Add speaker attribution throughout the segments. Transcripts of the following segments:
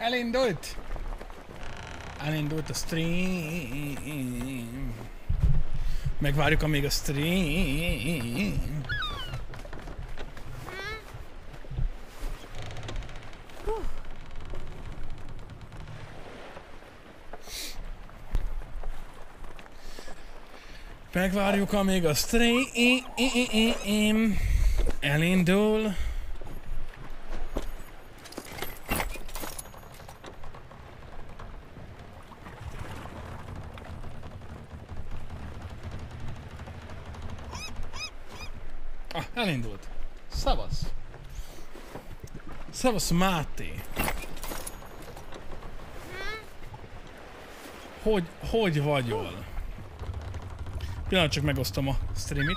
Speaker 1: Elindult! Elindult a stream. Megvárjuk, amíg a stream. Megvárjuk, amíg a stream elindul. Ah, elindult. Szavasz. Szavasz, Máté. Hogy vagyol? Pillanat, csak megosztom a streamit.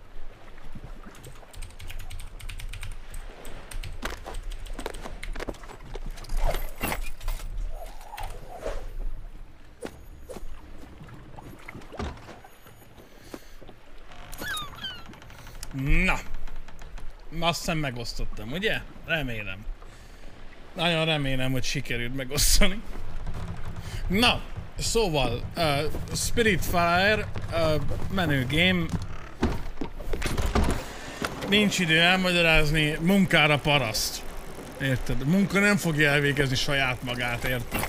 Speaker 1: Na! Azt hiszem megosztottam, ugye? Remélem. Nagyon remélem, hogy sikerült megosztani. Na! Szóval, Spiritfire, menő game. Nincs idő elmagyarázni, munkára paraszt. Érted? A munka nem fogja elvégezni saját magát, érted?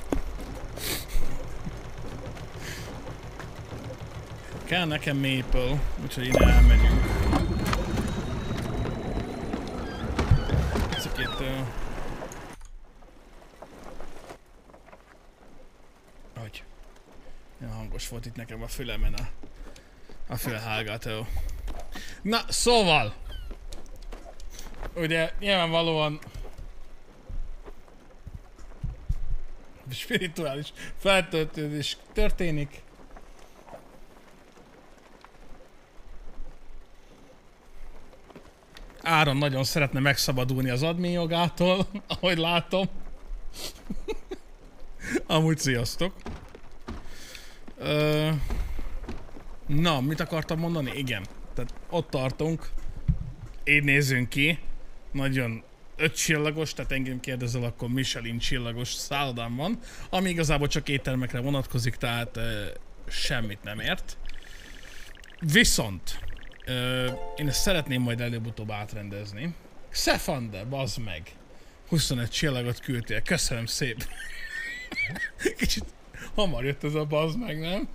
Speaker 1: Kell nekem Maple, úgyhogy ide elmegyünk. Hogy? Olyan hangos volt itt nekem a fülemen a fülhallgató. Na, szóval! Ugye nyilvánvalóan spirituális feltöltődés történik. Áron nagyon szeretne megszabadulni az admin jogától, ahogy látom. Amúgy sziasztok. Na, mit akartam mondani? Igen. Tehát ott tartunk. Így nézünk ki. Nagyon 5 csillagos, tehát engem kérdezel, akkor Michelin csillagos szállodám van. Ami igazából csak éttermekre vonatkozik, tehát semmit nem ért. Viszont én ezt szeretném majd előbb-utóbb átrendezni. Xefander, bazd meg! 25 csillagot küldtél, köszönöm szépen! Kicsit hamar jött ez a bazd meg, nem?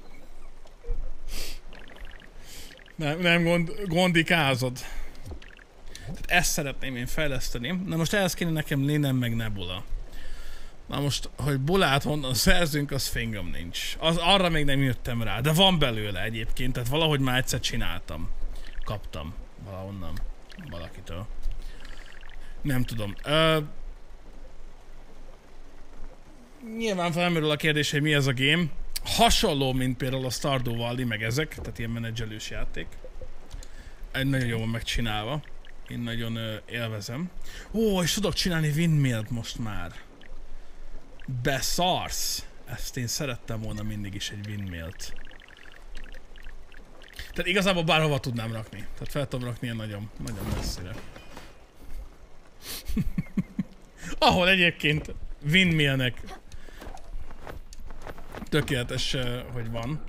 Speaker 1: Nem gondikázod. Tehát ezt szeretném én fejleszteni. Na most ehhez kéne nekem Linen meg Nebula. Na most, hogy Bulát honnan szerzünk, az fingom nincs. Arra még nem jöttem rá, de van belőle egyébként, tehát valahogy már egyszer csináltam. Kaptam valahonnan, valakitől. Nem tudom. Nyilván felmerül a kérdés, hogy mi ez a game. Hasonló, mint például a Stardew Valley, meg ezek, tehát ilyen menedzselős játék. Egy nagyon jól megcsinálva. Én nagyon élvezem. Ó, és tudok csinálni windmill-t most már. Beszarsz! Ezt én szerettem volna mindig is, egy windmill-t. Tehát igazából bárhova tudnám rakni. Tehát fel tudom rakni ilyen nagyon, nagyon messzire. Ahol egyébként windmillnek tökéletes, hogy van.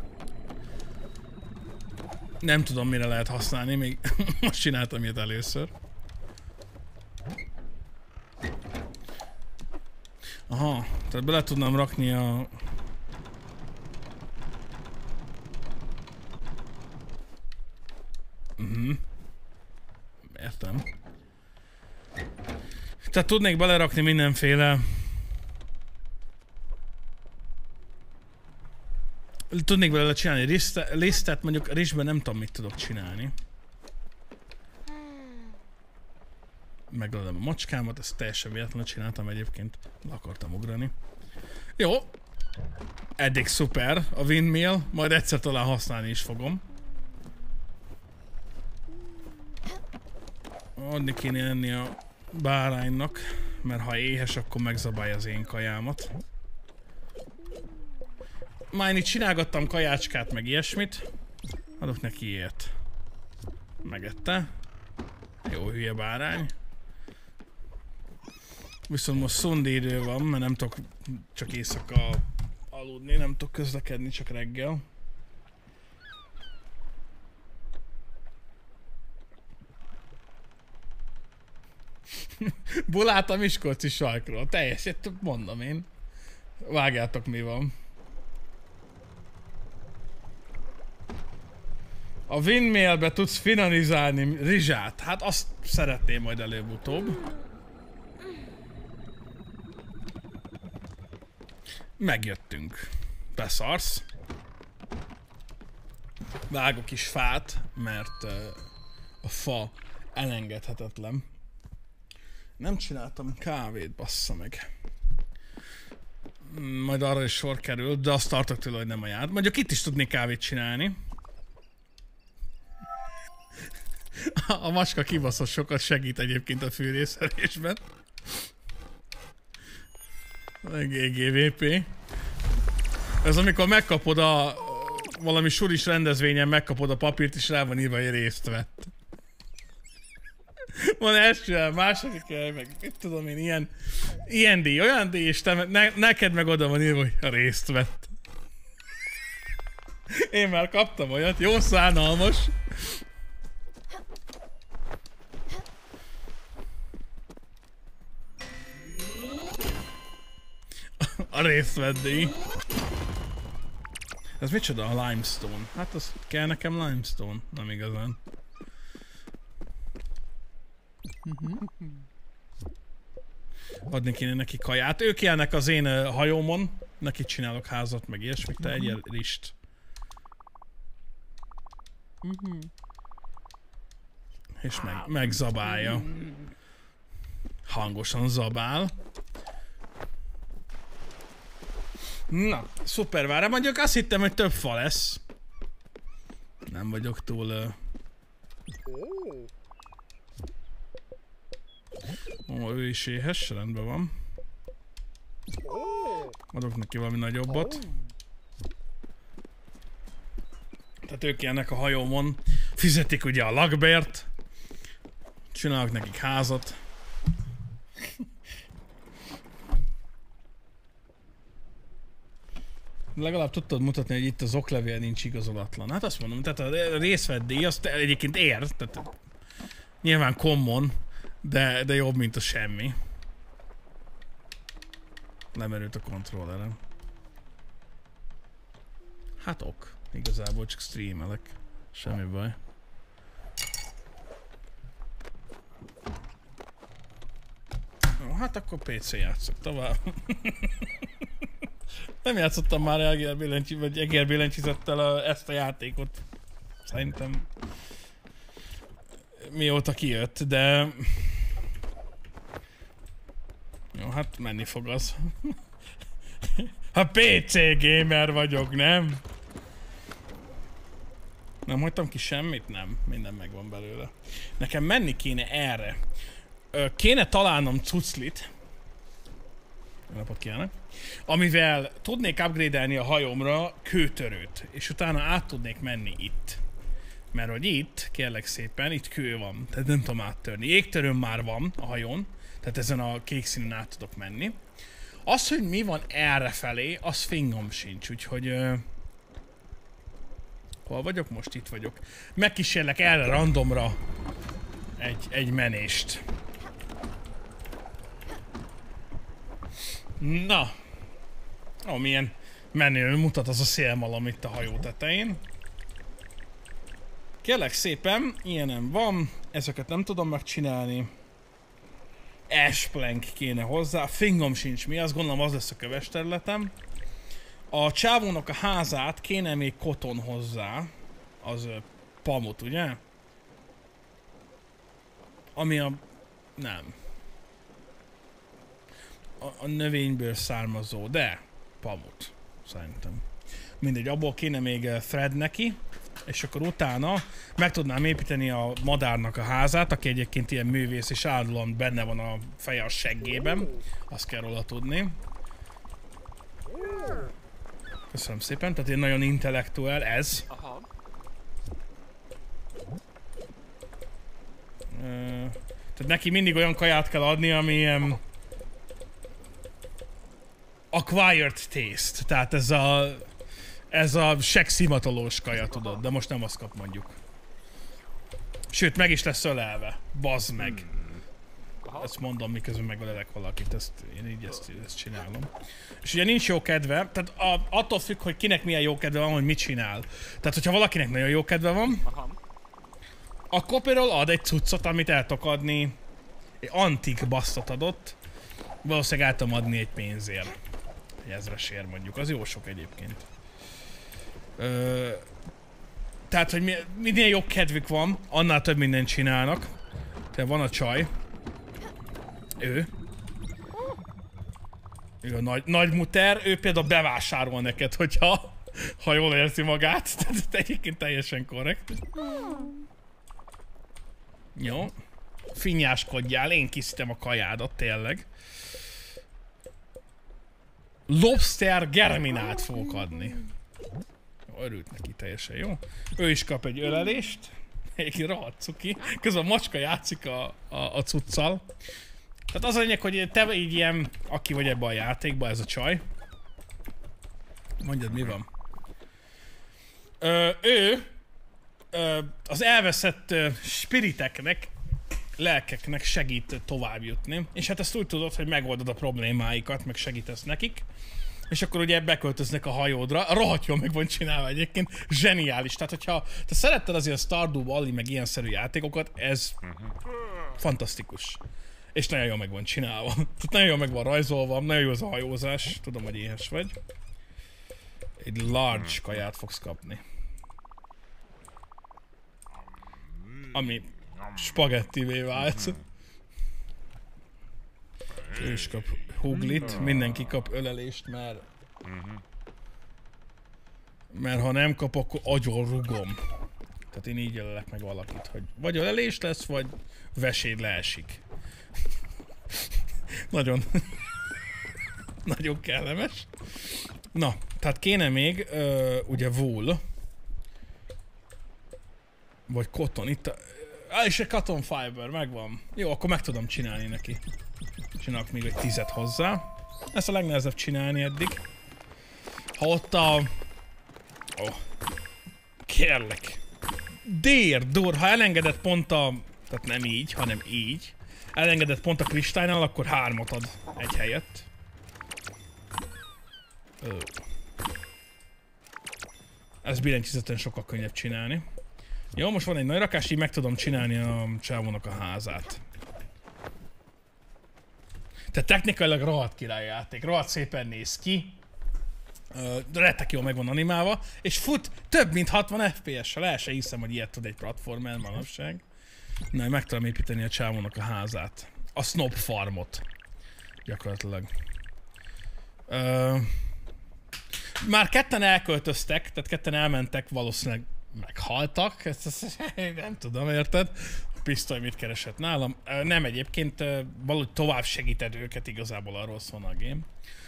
Speaker 1: Nem tudom, mire lehet használni, még most csináltam ilyet először. Aha, tehát bele tudnám rakni a... Értem. Tehát tudnék belerakni mindenféle... Tudnék belőle csinálni lisztet, mondjuk rizsben nem tudom, mit tudok csinálni. Megölöm a macskámat, ezt teljesen véletlenül csináltam egyébként. Le akartam ugrani. Jó. Eddig szuper a windmill, majd egyszer talán használni is fogom. Adni kéne enni a báránynak, mert ha éhes, akkor megzabálja az én kajámat. Már én itt csinálgattam kajácskát, meg ilyesmit. Adok neki ilyet. Megette. Jó hülye bárány. Viszont most szundi idő van, mert nem tudok csak éjszaka aludni, nem tudok közlekedni, csak reggel. Bulát a miskolci sarkról, teljesen, mondom én. Vágjátok, mi van. A windmailbe tudsz finalizálni rizsát. Hát azt szeretném majd előbb-utóbb. Megjöttünk. Beszarsz. Vágok is fát, mert a fa elengedhetetlen. Nem csináltam kávét, bassza meg. Majd arra is sor kerül, de azt tartok tőle, hogy nem ajánl. Mondjuk itt is tudnék kávét csinálni. A macska kibaszott sokat segít egyébként a fűrészhelésben. GGVP. Ez amikor megkapod a valami sulis rendezvényen, megkapod a papírt és rá van írva, hogy részt vett. Van első, második, meg mit tudom én, ilyen díj, olyan díj, és te, neked meg oda van írva, hogy részt vett. Én már kaptam olyat, jó szánalmas. A résztvett-díj. Ez micsoda a limestone? Hát az kell nekem limestone, nem igazán. Adni kéne neki kaját. Ők élnek az én hajómon. Neki csinálok házat, meg ilyesmit. Te egyél rist. És megzabálja. Hangosan zabál. Na, szuper, várj, mondjuk azt hittem, hogy több fa lesz. Nem vagyok túl... Ó, ő is éhes, rendben van. Adok neki valami nagyobbat. Tehát ők ilyenek a hajómon. Fizetik ugye a lakbért. Csinálok nekik házat. Legalább tudtad mutatni, hogy itt az oklevél nincs igazolatlan. Hát azt mondom, tehát a részveddíj azt egyébként ér. Tehát nyilván common, de jobb, mint a semmi. Lemerült a kontrollerem. Hát ok. Igazából csak streamelek. Semmi baj. Jó, hát akkor PC játszok tovább. Nem játszottam már egerbélencsizettel ezt a játékot. Szerintem mióta kijött, de... Jó, hát menni fog az. Ha PC gamer vagyok, nem? Nem hagytam ki semmit? Nem. Minden megvan belőle. Nekem menni kéne erre. Kéne találnom cuclit. Jó napot kívánok. Amivel tudnék upgrade-elni a hajómra kőtörőt. És utána át tudnék menni itt. Mert hogy itt, kérlek szépen, itt kő van. Tehát nem tudom áttörni. Jégtörőm már van a hajón. Tehát ezen a kék színen át tudok menni. Az, hogy mi van errefelé, az fingom sincs. Úgyhogy... hol vagyok? Most itt vagyok. Megkísérlek erre randomra egy menést. Na. Ó, milyen menő mutat az a szélmalom itt a hajó tetején. Kérlek szépen, ilyenem van. Ezeket nem tudom megcsinálni. Ashplank kéne hozzá. Fingom sincs mi, azt gondolom az lesz a köves területem. A csávónak a házát kéne még koton hozzá. Az pamut, ugye? Ami a... nem. A növényből származó, de pamut, szerintem. Mindegy, abból kéne még thread neki, és akkor utána meg tudnám építeni a madárnak a házát, aki egyébként ilyen művész, és állandóan benne van a feje a seggében. Azt kell róla tudni. Köszönöm szépen, tehát én nagyon intellektuál ez.
Speaker 2: Aha.
Speaker 1: Tehát neki mindig olyan kaját kell adni, ami acquired taste, tehát ez a segszimatolós kaja, tudod, de most nem azt kap mondjuk. Sőt, meg is lesz ölelve. Bazd meg. Ezt mondom, miközben megölelek valakit, én így ezt csinálom. És ugye nincs jó kedve, tehát attól függ, hogy kinek milyen jó kedve van, hogy mit csinál. Tehát, hogyha valakinek nagyon jó kedve van, akkor például ad egy cuccot, amit el tudok adni, egy antik basztot adott, valószínűleg el tudom adni egy pénzért. Egy 1000-esért mondjuk, az jó sok egyébként. Tehát, hogy minél jobb kedvük van, annál több mindent csinálnak. Tehát van a csaj. Ő a nagy muter, ő például bevásárol neked, hogyha jól érzi magát. Tehát egyébként teljesen korrekt. Jó. Finnyáskodjál, én készítem a kajádat, tényleg. Lobster germinát fogok adni. Örült neki, teljesen jó. Ő is kap egy ölelést. Egy rohadt cuki. Közben a macska játszik a cuccal. Tehát az a lényeg, hogy te így ilyen, aki vagy ebben a játékban, ez a csaj. Mondjad, mi van? Ő az elveszett spiriteknek, lelkeknek segít tovább jutni. És hát ezt úgy tudod, hogy megoldod a problémáikat, meg segítesz nekik. És akkor ugye beköltöznek a hajódra. Rohadt jól meg van csinálva egyébként. Zseniális. Tehát, hogyha te szeretted azért a Stardew Valley, meg ilyenszerű játékokat, ez fantasztikus. És nagyon jól meg van csinálva. Tehát nagyon jól meg van rajzolva, nagyon jó az a hajózás. Tudom, hogy éhes vagy. Egy large kaját fogsz kapni. Ami spagettivé vált. Ő is kap huglit, mindenki kap ölelést, mert ha nem kap, akkor agyon rugom. Tehát én így ölelek meg valakit, hogy vagy ölelés lesz, vagy veséd leesik. Nagyon... nagyon kellemes. Na, tehát kéne még ugye wool. Vagy cotton, itt a... és egy cotton fiber, megvan. Jó, akkor meg tudom csinálni neki. Csinálok még egy 10-et hozzá. Ezt a legnehezebb csinálni eddig. Ha ott a... kérlek. Dur, ha elengedett pont a... tehát nem így, hanem így. Elengedett pont a kristálynál, akkor 3-at ad egy helyett. Ez billentyűzeten sokkal könnyebb csinálni. Jó, most van egy nagy rakás, így meg tudom csinálni a csávónak a házát. Tehát technikailag rohadt király játék, rohadt szépen néz ki. Rettek jól meg van animálva, és fut több mint 60 FPS-sel, el se hiszem, hogy ilyet tud egy platformer manapság. Na, meg tudom építeni a csávónak a házát. A Snob Farmot. Gyakorlatilag. Már ketten elköltöztek, tehát ketten elmentek, valószínűleg meghaltak. Ezt nem tudom, érted? A pisztoly mit keresett nálam. Nem, egyébként valahogy tovább segíted őket, igazából arról szólna a game.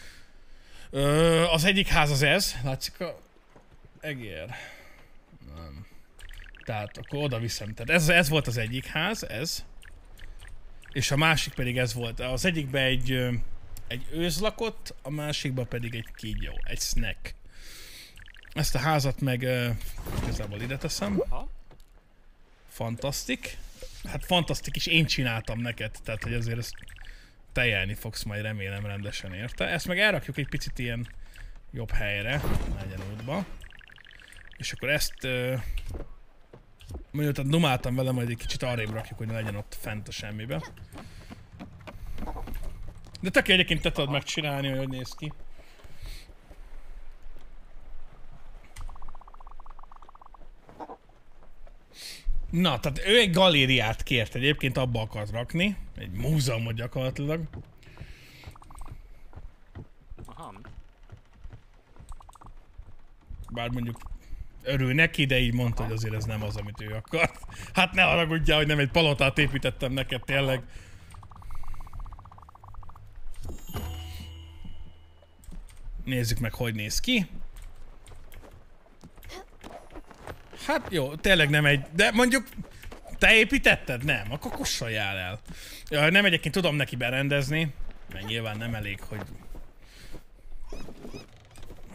Speaker 1: Az egyik ház az ez, látszik a egér. Nem. Tehát akkor oda viszem. Tehát ez volt az egyik ház, ez. És a másik pedig ez volt. Az egyikben egy őz lakott, a másikban pedig egy kígyó, egy snack. Ezt a házat meg igazából ide teszem. Fantasztik. Hát fantasztik is, én csináltam neked, tehát hogy azért ezt tejelni fogsz majd, remélem rendesen érte. Ezt meg elrakjuk egy picit ilyen jobb helyre, legyen útba. És akkor ezt miután dumáltam vele, majd egy kicsit arrébb rakjuk, hogy ne legyen ott fent a semmibe. De tök egyébként te tudod megcsinálni, hogy néz ki. Na, tehát ő egy galériát kért, egyébként abba akart rakni. Egy múzeumot gyakorlatilag. Bár mondjuk örül neki, de így mondta, hogy azért ez nem az, amit ő akart. Hát ne haragudjál, hogy nem egy palotát építettem neked, tényleg. Nézzük meg, hogy néz ki. Hát jó, tényleg nem egy... De mondjuk... Te építetted? Nem, akkor kussoljál el. Ja, nem egyébként tudom neki berendezni. Mert nyilván nem elég, hogy...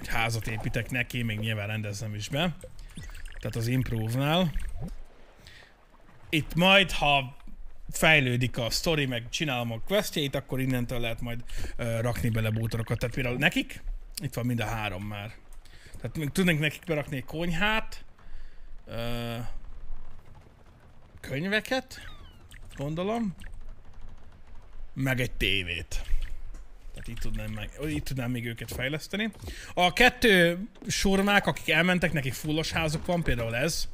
Speaker 1: hogy házat építek neki, még nyilván rendezem is be. Tehát az Improve-nál. Itt majd, ha fejlődik a sztori, meg csinálom a questjeit, akkor innentől lehet majd rakni bele bútorokat. Tehát például nekik, itt van mind a 3 már. Tehát tudnék nekik berakni egy konyhát, könyveket, gondolom, meg egy tévét. Tehát így tudnám még őket fejleszteni. A 2 surmák, akik elmentek, nekik fullos házuk van, például ez.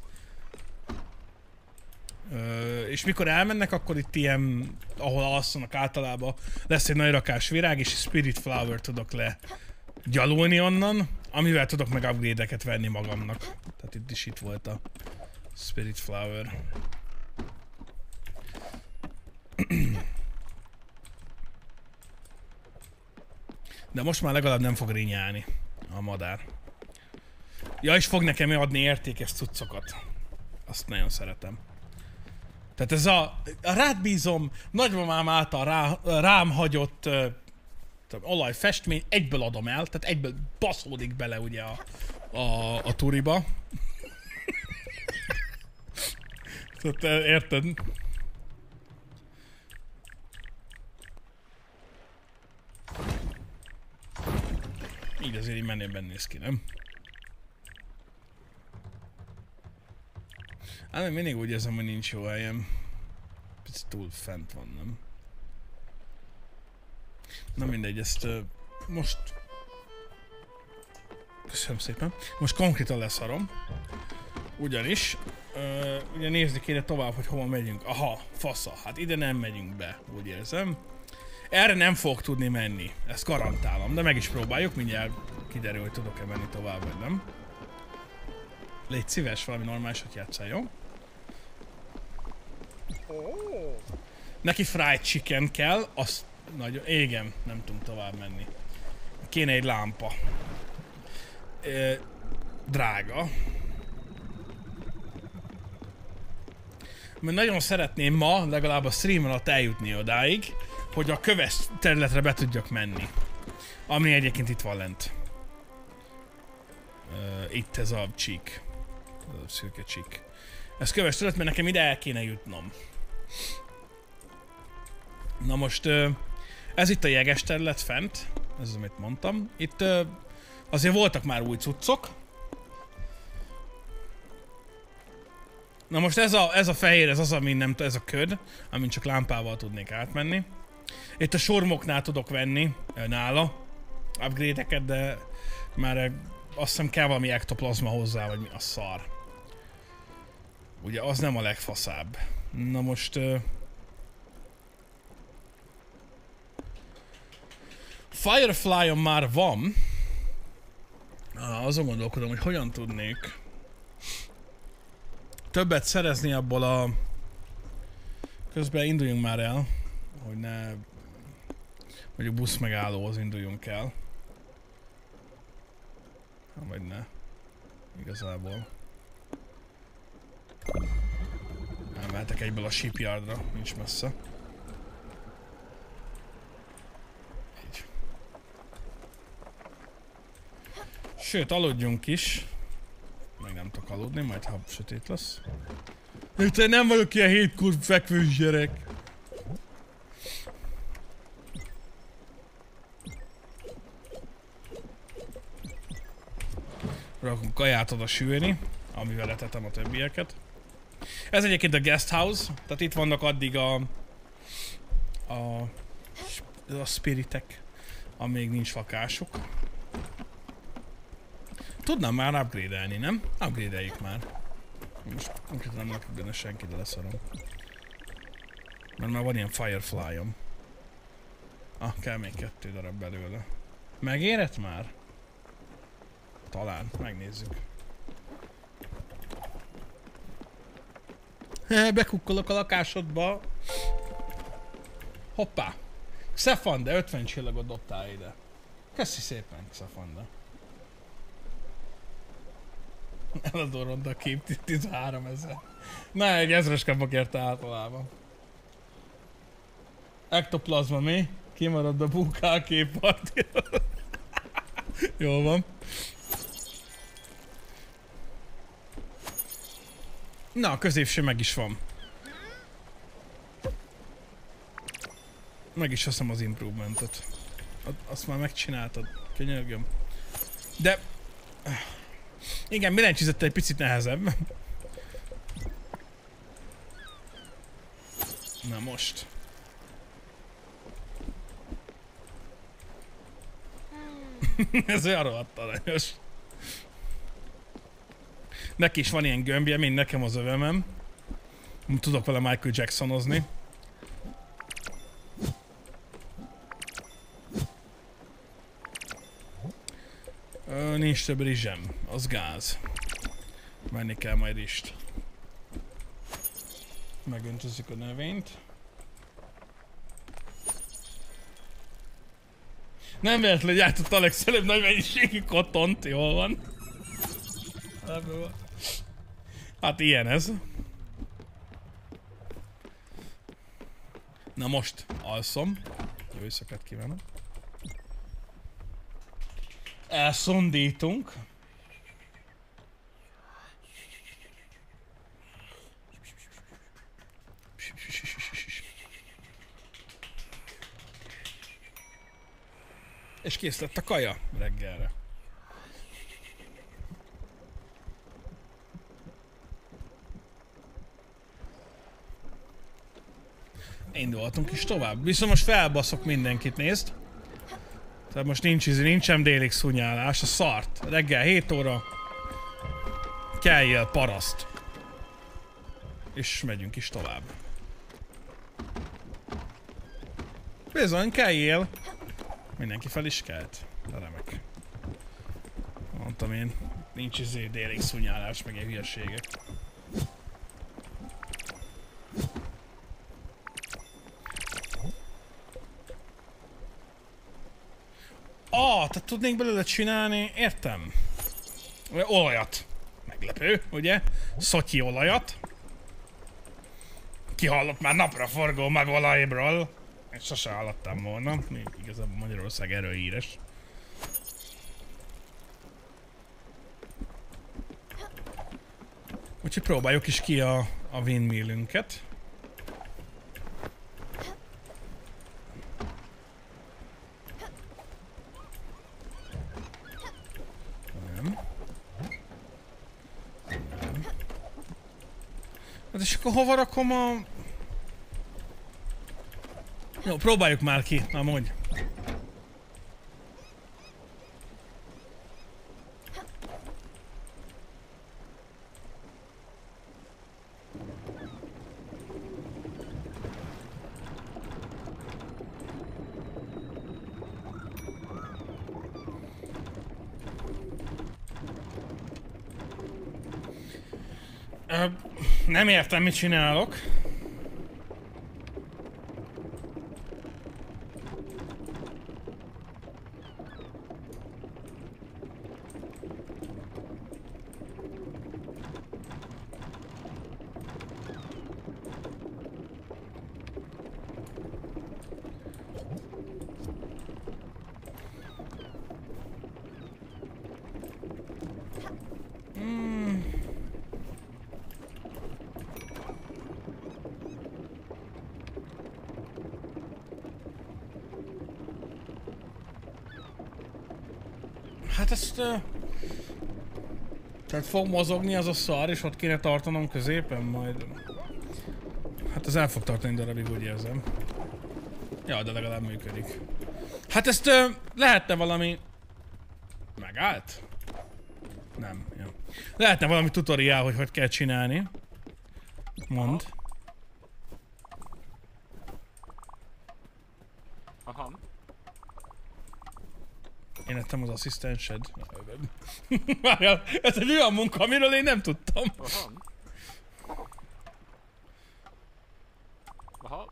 Speaker 1: És mikor elmennek, akkor itt ilyen, ahol alszanak általában, lesz egy nagy rakás virág, és Spirit Flower tudok gyalulni onnan, amivel tudok meg upgrade-eket venni magamnak. Tehát itt volt a Spirit Flower. De most már legalább nem fog rinyálni a madár. Ja, és fog nekem adni értékes cuccokat. Azt nagyon szeretem. Tehát ez a rád bízom, nagymamám által rám hagyott olajfestmény, egyből adom el, tehát egyből baszódik bele ugye a turiba. Tehát érted? Így azért így menőben néz ki, nem? Hát még mindig úgy érzem, hogy nincs jó helyem. Picit túl fent van, nem? Na mindegy, ezt most... Köszönöm szépen. Most konkrétan leszarom. Ugyanis, ugye nézni kéne tovább, hogy hova megyünk. Aha, fasza, hát ide nem megyünk be, úgy érzem. Erre nem fogok tudni menni, ezt garantálom, de meg is próbáljuk, mindjárt kiderül, hogy tudok-e menni tovább, vagy nem. Légy szíves, valami normálisat játsszál, jó? Neki fried chicken kell, azt nagyon... Igen, nem tudom tovább menni. Kéne egy lámpa. Drága. Mert nagyon szeretném ma, legalább a stream alatt eljutni odáig, hogy a köves területre be tudjak menni. Ami egyébként itt van lent. Itt ez a csík. Ez a szürke csík. Ez köves terület, mert nekem ide el kéne jutnom. Na most, ez itt a jeges terület fent. Ez az, amit mondtam. Itt azért voltak már új cuccok. Na most ez a fehér, ez az, amin nem, ez a köd, amin csak lámpával tudnék átmenni. Itt a sormoknál tudok venni nála upgrade-eket, de már azt hiszem kell valami ektoplazma hozzá, vagy mi a szar. Ugye az nem a legfaszább. Na most... Firefly-on már van. Azon gondolkodom, hogy hogyan tudnék többet szerezni abból a... Közben induljunk már el, hogy ne... Mondjuk busz megállóhoz induljunk el. Vagy ne. Igazából. Elmehetek egyből a shipyardra, nincs messze. Így. Sőt, aludjunk is. Meg nem tudok aludni, majd ha sötét lesz. Én nem vagyok ilyen hétkur fekvős gyerek. Rakunk kaját oda sülni, amivel etetem a többieket. Ez egyébként a guest house, tehát itt vannak addig a spiritek, amíg nincs lakásuk. Tudnám már upgrade-elni, nem? Upgrade-eljük már. Most konkrétan nem lakik benne senki, de leszarom. Mert már van ilyen Firefly-om. Ah, kell még 2 darab belőle. Megérett már? Talán, megnézzük. Bekukkolok a lakásodba. Hoppá! Xefande, 50 csillagot dobtál ide. Köszi szépen, Xefande. Eladó ronda kép, 13 000. Ne, egy 1000-es kapok érte általában. Ektoplazma mi? Kimarad a búkál képpartiról. Jól van. Na, a középső meg is van. Meg is veszem az improvementot. Azt már megcsináltad. Könyörgöm. De... Igen, billentyűzettel egy picit nehezebb. Na most. Ez olyan rohadt aranyos. Neki is van ilyen gömbje, mint nekem az övemem. Tudok vele Michael Jacksonozni. Nincs több rizsem, az gáz. Menni kell majd rist. Megöntözzük a növényt. Nem véletlenül gyártott Alex előbb nagy mennyiségű kottont, jól van. Hát ilyen ez. Na most alszom. Jó éjszakát kívánok. Elszondítunk. És kész lett a kaja reggelre. Indulhatunk is tovább. Viszont most felbaszok mindenkit, nézd. Tehát most nincsen délig szúnyálás, a szart. Reggel 7 óra. Kelljél, paraszt. És megyünk is tovább. Bizony, kelljél. Mindenki fel is kelt. De remek. Mondtam én, nincs délig szúnyálás, meg egy hülyeségek. Tehát tudnénk belőle csinálni, értem. Olajat. Meglepő, ugye? Szotyi olajat. Kihallott már napraforgó magolajból. Én sose hallottam volna. Még igazából Magyarország erről híres. Úgyhogy próbáljuk is ki a windmillünket. Hát és akkor hova rakom a... Jó, próbáljuk már ki, na mondj. Nem értem, mit csinálok. Hát ezt... Tehát fog mozogni az a szar, és ott kéne tartanom középen majd. Hát ez el fog tartani darabig, úgy érzem. Ja, de legalább működik. Hát ezt lehetne valami... Megállt? Nem, jó. Lehetne valami tutoriál, hogy kell csinálni. Mondd.
Speaker 2: Aha.
Speaker 1: Én lettem az asszisztensed. Várjál, ez egy olyan munka, amiről én nem tudtam.
Speaker 2: Aha. Aha.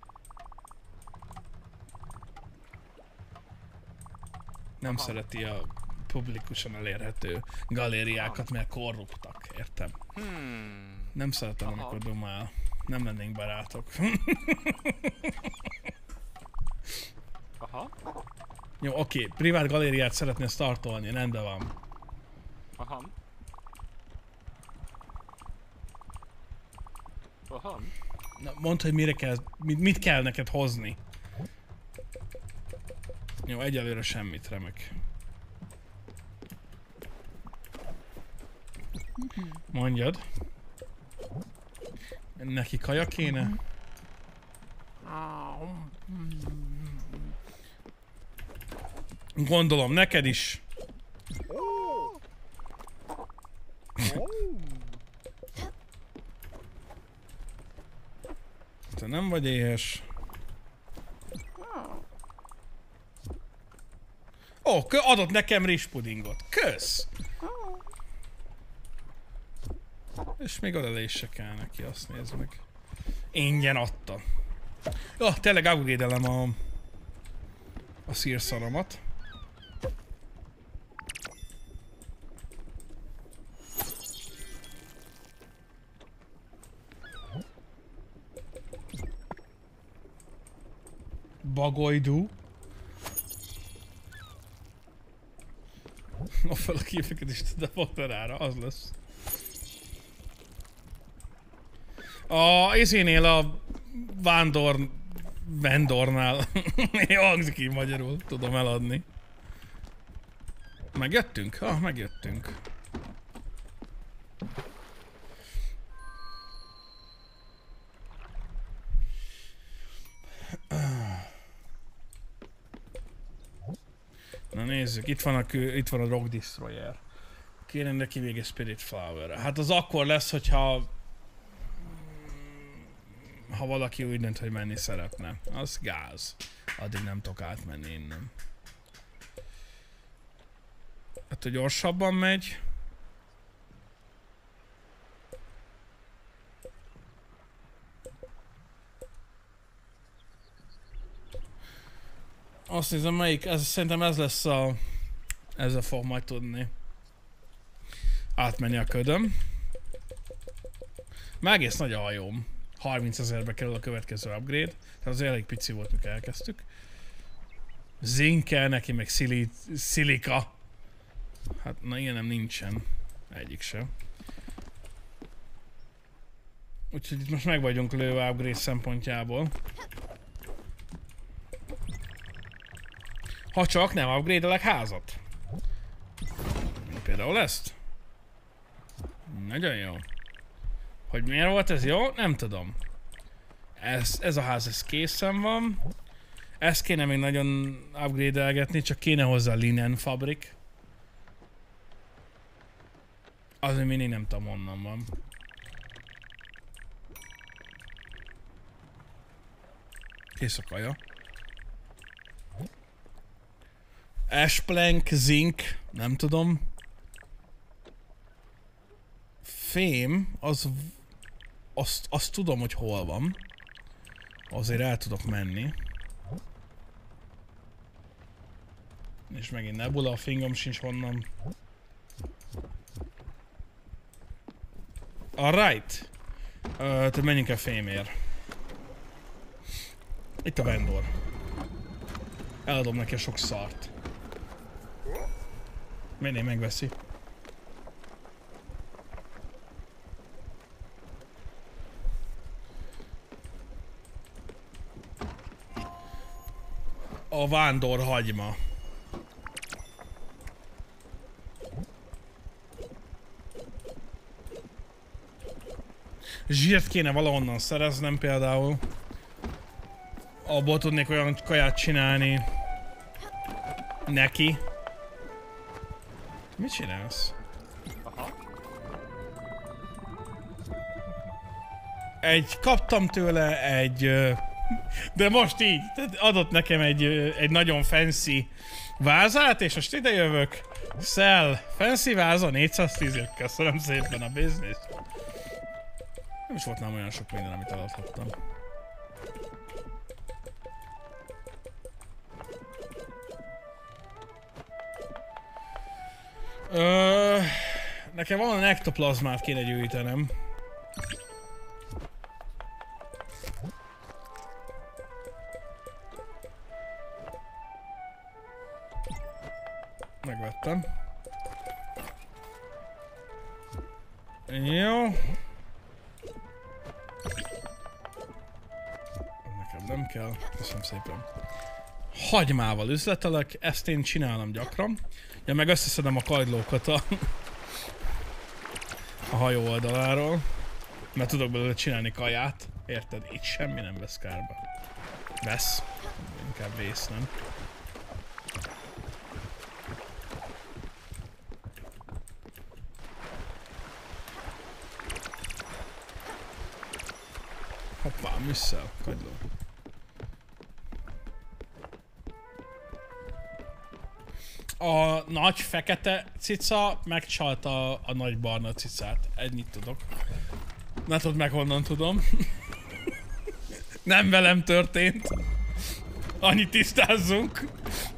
Speaker 1: Nem szereti a publikusan elérhető galériákat, mert korruptak, értem. Nem szeretem, amikor domál. Nem lennénk barátok.
Speaker 2: Aha.
Speaker 1: Jó, oké, privát galériát szeretnél startolni, rendben van.
Speaker 2: Aha. Aha.
Speaker 1: Na, mondd, hogy mire kell, mit kell neked hozni. Jó, egyelőre semmit, remek. Mondjad. Neki kaja kéne? Gondolom, neked is. Te nem vagy éhes. Ó, adott nekem rizspudingot. Kösz! És még oda is se kell neki, azt nézd meg. Ingyen adta. Ja, tényleg upgrade-elem a szírszaromat. Bagojdú. A fel a képeket is tud a foterára, az lesz. A izénél a vendornál hangzik így magyarul, tudom eladni. Megjöttünk? Ha, megjöttünk. Na nézzük, itt van a Rock Destroyer. Kéne neki vége Spirit Flower. Hát az akkor lesz, hogyha valaki úgy dönt, hogy menni szeretne. Az gáz. Addig nem tudok átmenni innen. Hát, hogy gyorsabban megy. Azt nézem, melyik, szerintem ez lesz ezzel fog majd tudni átmenni a ködöm. Már egész nagy a hajóm. 30 000-be kerül a következő upgrade. Tehát az elég pici volt, mikor elkezdtük. Zinkel neki, meg szilika. Hát na ilyen nem nincsen. Egyik sem. Úgyhogy itt most meg vagyunk lőve upgrade szempontjából. Ha csak nem upgrade-elek házat. Például ezt. Nagyon jó. Hogy miért volt ez jó? Nem tudom. Ez a ház, ez készen van. Ezt kéne még nagyon upgrade-elgetni, csak kéne hozzá linen fabrik. Az mindig nem tudom honnan van. Kész a kaja. Ashplank, zinc, nem tudom. Fém, azt tudom, hogy hol van. Azért el tudok menni. És megint nebula, a fingom sincs honnan. Alright. Tehát menjünk el fémért. Itt a vendor. Eladom neki a sok szart. Menné megveszi. A vándor hagyma. Zsírt kéne valahonnan szereznem például. Abból tudnék olyan kaját csinálni. Neki. Mit csinálsz?
Speaker 2: Aha.
Speaker 1: Kaptam tőle egy... de most így, adott nekem egy nagyon fancy vázát, és most ide jövök. Sell, fancy váza, 410, köszönöm szépen a business. Nem is volt nálam olyan sok minden, amit eladhattam. Nekem valami ektoplazmát kéne gyűjtenem. Megvettem. Jó. Nekem nem kell. Köszönöm szépen. Hagymával üzletelek, ezt én csinálom gyakran. Ja, meg összeszedem a kagylókat a hajó oldaláról. Mert tudok belőle csinálni kaját. Érted? Itt semmi nem vesz kárba. Vesz. Inkább vész, nem? Hoppá, misszel, kagyló. A nagy fekete cica megcsalta a nagy barna cicát. Ennyit tudok. Ne tudd meg, honnan tudom. Nem velem történt. Annyit tisztázzunk.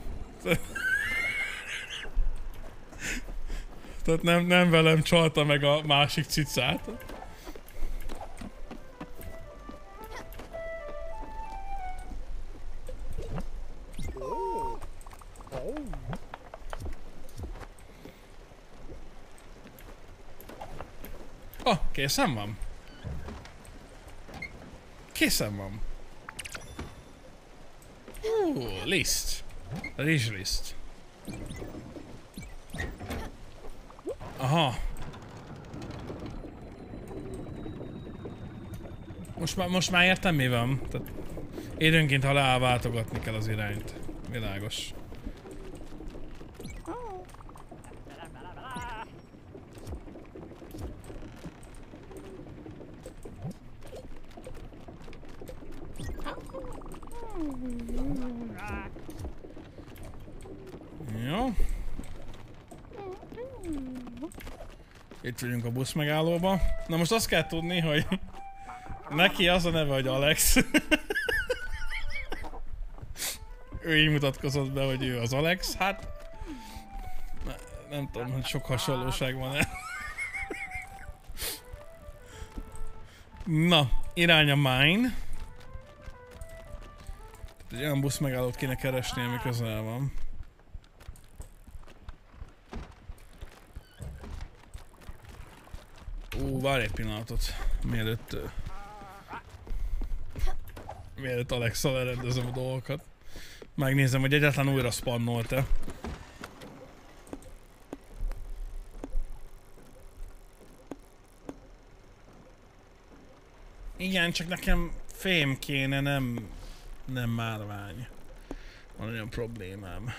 Speaker 1: Tehát nem velem csalta meg a másik cicát. Készen van? Készen van. List. Rizslist. Aha. Most már értem, mi van. Tehát időnként, ha váltogatni kell az irányt. Világos. Jó. Itt vagyunk a busz megállóba. Na most azt kell tudni, hogy neki az a neve, hogy Alex. Ő így mutatkozott be, hogy ő az Alex. Hát nem tudom, hogy sok hasonlóság van-e. Na, irány a mine. Egy olyan busz megállót kéne keresni, ami közel van. Várj egy pillanatot, mielőtt Alex-szal elrendezem a dolgokat. Megnézem, hogy egyáltalán újra spannolt-e. Igen, csak nekem fém kéne, nem márvány. Van olyan problémám.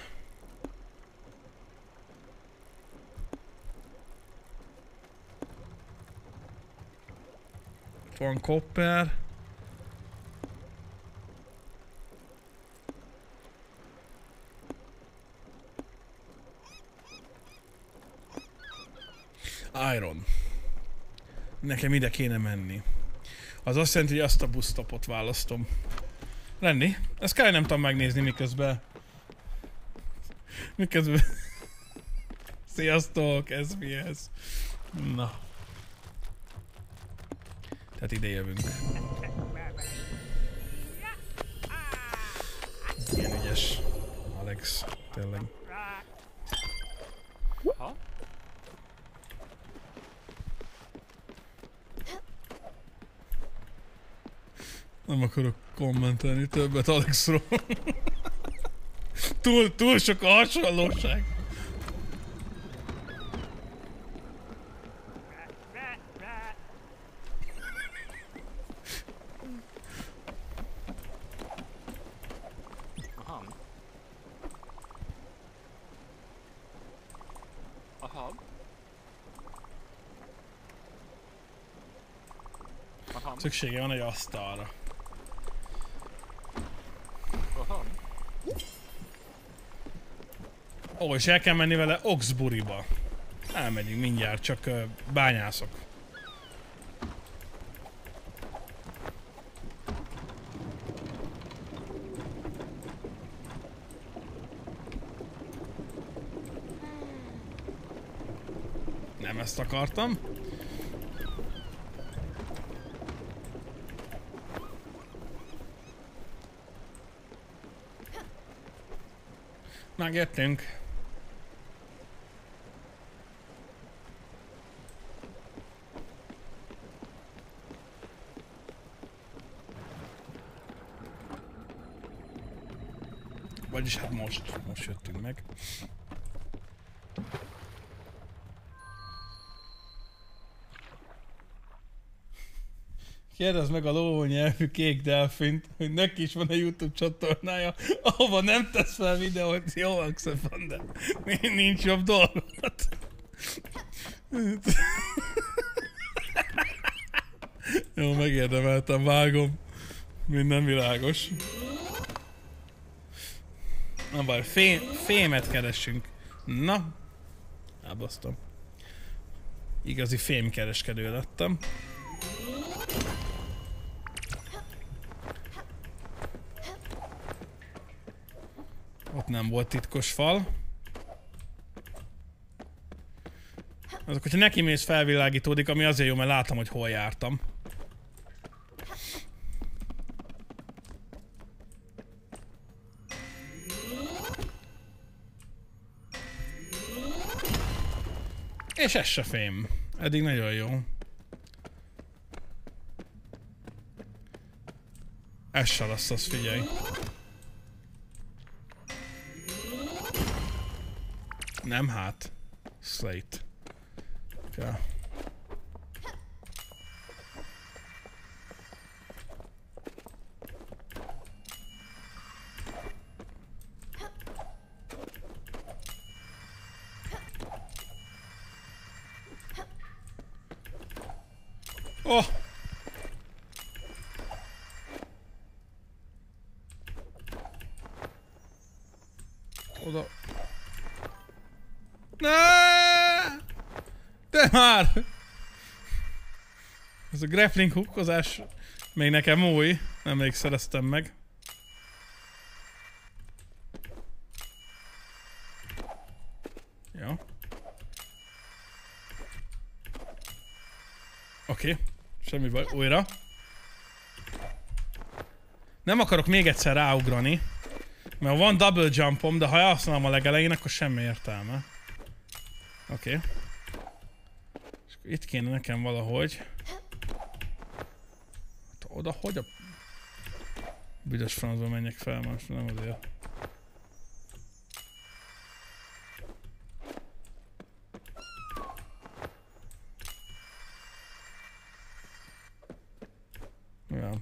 Speaker 1: Van copper. Iron. Nekem ide kéne menni. Az azt jelenti, hogy azt a busztopot választom. Lenni? Ezt kell, nem tudom megnézni miközben. Sziasztok, SBS. Na. Tehát ide jövünk. Ilyen ügyes. Alex, tényleg.
Speaker 2: Ha?
Speaker 1: Nem akarok kommentelni többet Alexról. túl sok a hasonlóság.
Speaker 2: Aha. Aha. Aha.
Speaker 1: Szüksége van egy asztalra.
Speaker 2: Aha.
Speaker 1: Ó, és el kell menni vele Oxburyba. Elmegyünk mindjárt, csak bányászok. Nem ezt akartam. Megértünk. Vagyis hát most jöttünk meg. Kérdezd meg a lónyelvű kék delfint, hogy neki is van egy YouTube csatornája, ahova nem tesz fel videót, jó, van, de nincs jobb dolgot. Jó, megérdemeltem, vágom. Minden világos. Na baj, fémet keresünk. Na, elbasztom. Igazi fémkereskedő lettem. Ott nem volt titkos fal. Azok, hogyha neki mész, felvilágítódik, ami azért jó, mert látom, hogy hol jártam. És ez se fém. Eddig nagyon jó. Ez se lesz, az figyelj. Nem hát. Slate. Ja. Oh! Oda. De már! Ez a grappling hookozás még nekem új, nemrég szereztem meg. Jó. Oké, semmi baj, újra. Nem akarok még egyszer ráugrani, mert van double jumpom, de ha elhasználom a legelején, akkor semmi értelme. Oké. És itt kéne nekem valahogy. Hát oda hogy a... Büdös francba menjek fel, most nem azért. Ja.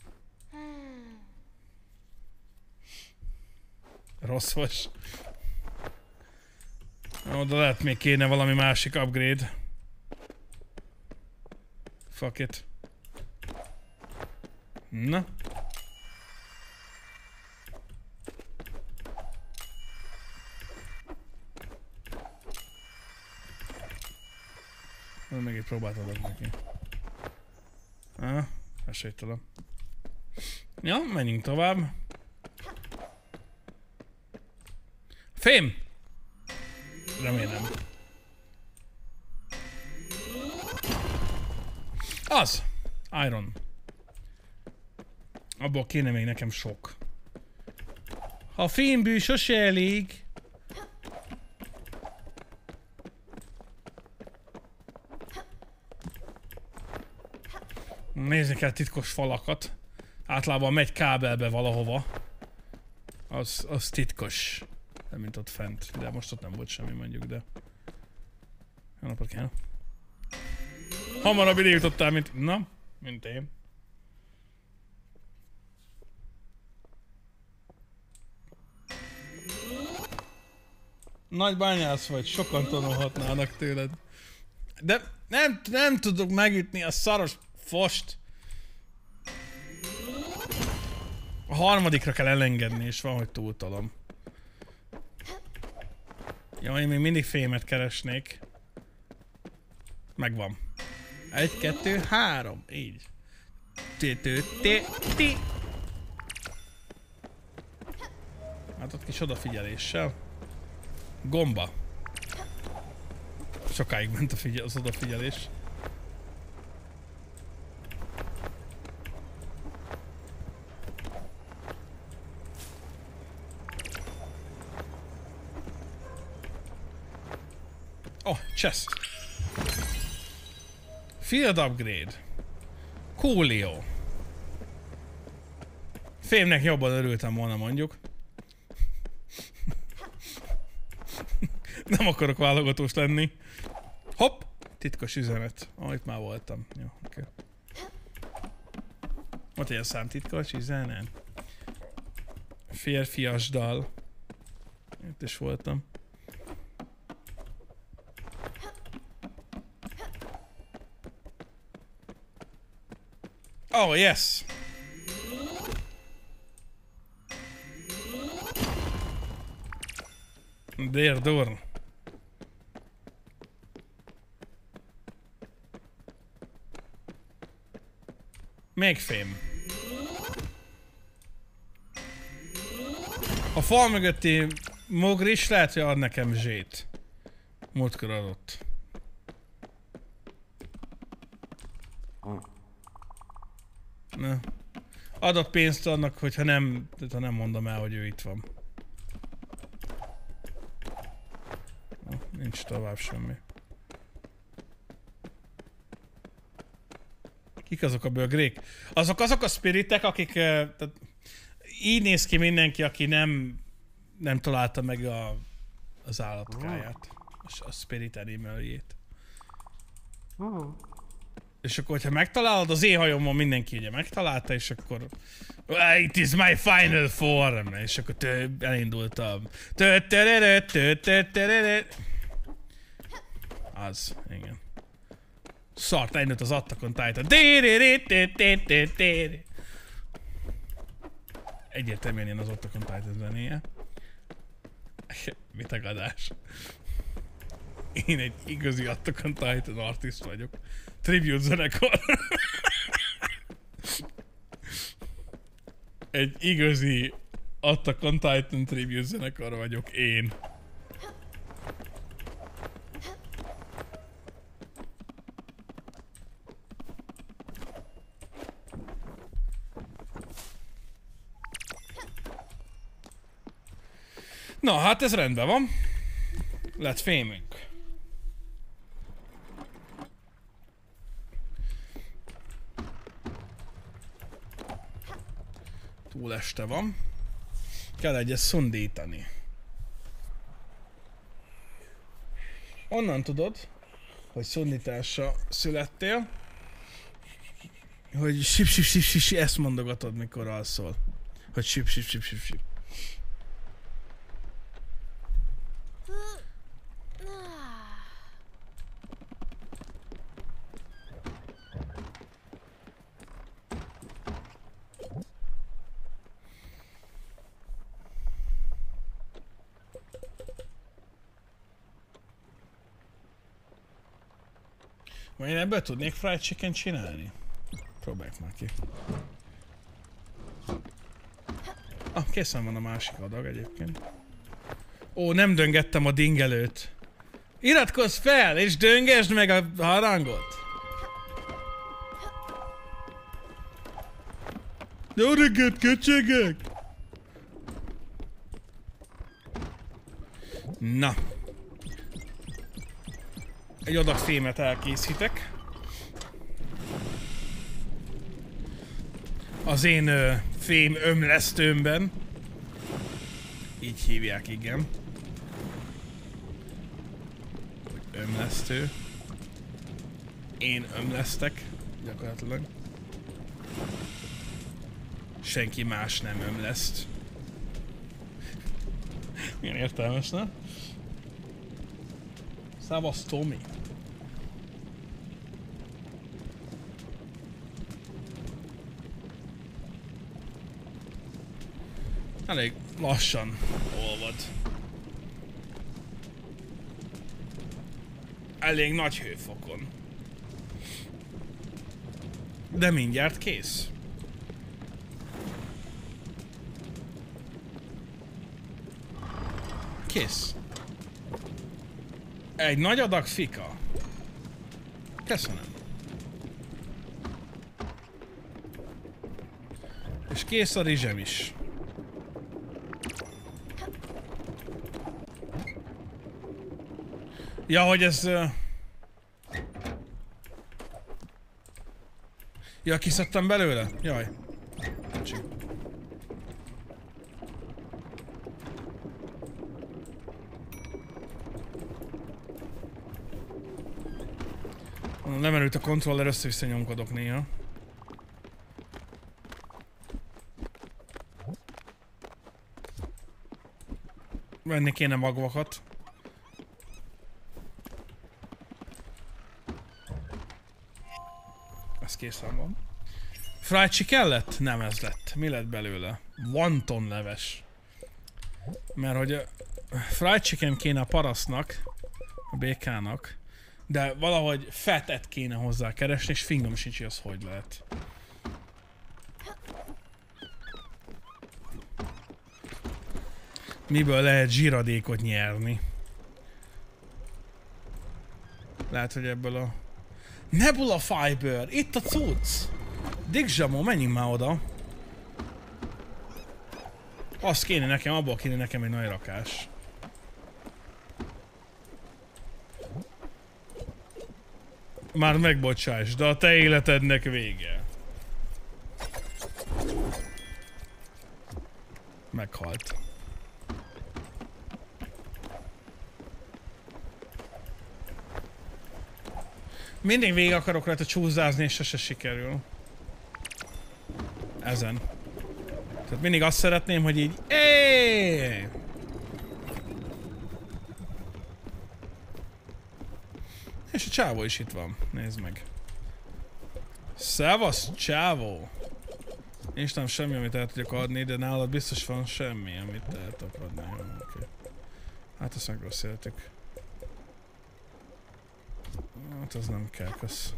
Speaker 1: Rossz vagy. Oda lehet még kéne valami másik upgrade. Fuck it. Na. Még egy próbát adok neki. Esélytelen. Ja, menjünk tovább. Fém! Remélem. Az! Iron. Abból kéne még nekem sok. Ha fémbű sose elég. Nézni kell titkos falakat. Általában megy kábelbe valahova. Az titkos. Nem mint ott fent. De most ott nem volt semmi mondjuk, de... Jó napot kell. Hamarabb ide jutottál, mint... Na, mint én. Nagy bányász vagy, sokan tanulhatnának tőled. De nem tudok megütni a szaros fost. A harmadikra kell elengedni, és van, hogy túltolom. Ja, én még mindig fémet keresnék. Megvan. 1, 2, 3. Így. Hát ott kis odafigyeléssel. Gomba. Sokáig ment az odafigyelés. Oh, chest. Field upgrade. Coolio. Fémnek jobban örültem volna mondjuk. Nem akarok válogatós lenni. Hopp! Titkos üzenet. Itt már voltam. Jó, oké. Volt egy szám titkos üzenet. Férfias dal. Itt is voltam. Oh, yes! Der Dorn. Még fém. A fal mögötti mogris lehet, hogy ad nekem zsét. Múltkor adott. Na. Adott pénzt annak, hogyha nem mondom el, hogy ő itt van. Nincs tovább semmi. Kik azok a bögrék? Azok a spiritek, akik... Tehát, így néz ki mindenki, aki nem találta meg az állatkáját. A spirit animaljét. És akkor, hogyha megtalálod, az én hajomon mindenki ugye megtalálta, és akkor... It is my final form! És akkor elindultam. Az, igen. Szart, elindult az Attack on Titan. Egyértelműen ilyen az Attack on Titan zenéje. Mit tagadás? Én egy igazi Attack on Titan artist vagyok. Tribute zenekar. Egy igazi Attack on Titan tribute zenekar vagyok én. Na, hát ez rendben van. Lett fémünk. Túl este van. Kell egyet szundítani. Onnan tudod, hogy szundításra születtél, hogy sip, ezt mondogatod, mikor alszol. Hogy sip. Én ebből tudnék fried chicken csinálni? Próbáljuk már ki. Készen van a másik adag egyébként. Ó, nem döngettem a dingelőt. Iratkozz fel, és döngesd meg a harangot! Jó reggelt, köcsögök! Na. Egy adag fémet elkészítek. Az én fém ömlesztőmben. Így hívják, igen. Ömlesztő. Én ömlesztek, gyakorlatilag. Senki más nem ömleszt. Milyen értelmes, ne? Szavasz, Tomi. Elég lassan olvad. Elég nagy hőfokon. De mindjárt kész. Kész. Egy nagy adag fika. Köszönöm. És kész a rizsem is. Ja, hogy ez... Ja, kiszedtem belőle? Jaj. Kicsi. Lemerült a kontroller, össze-vissza nyomkodok néha. Venni kéne magvakat. Ez készen van. Fried chicken lett? Nem ez lett. Mi lett belőle? Wonton leves. Mert hogy a fried chicken kéne a parasztnak, a békának, de valahogy fetet kéne hozzá keresni, és fingom sincs, hogy az hogy lehet. Miből lehet zsíradékot nyerni? Lehet, hogy ebből a... Nebula Fiber! Itt a cucc! Dick Zsamó, menjünk már oda! Azt kéne nekem, abból kéne nekem egy nagy rakás. Már megbocsáss, de a te életednek vége. Meghalt. Mindig végig akarok rajta csúszázni, és sose sikerül. Ezen. Tehát mindig azt szeretném, hogy így... Éééé! És a csávó is itt van. Nézd meg. Szevasz, csávó! Nincs nem semmi, amit el tudjuk adni, de nálad biztos van semmi, amit el tudok adni. Jó, okay. Hát azt megbeszéltük. Hát az nem kell, kösz.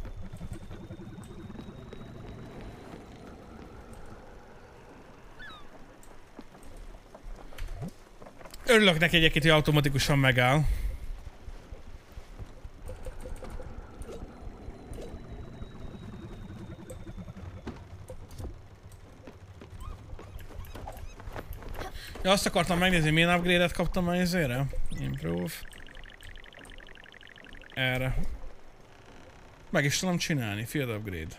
Speaker 1: Örülök neki egyébként, hogy automatikusan megáll. Ja, azt akartam megnézni, milyen upgrade-et kaptam a izére. Improve. Erre. Meg is tudom csinálni, field upgrade.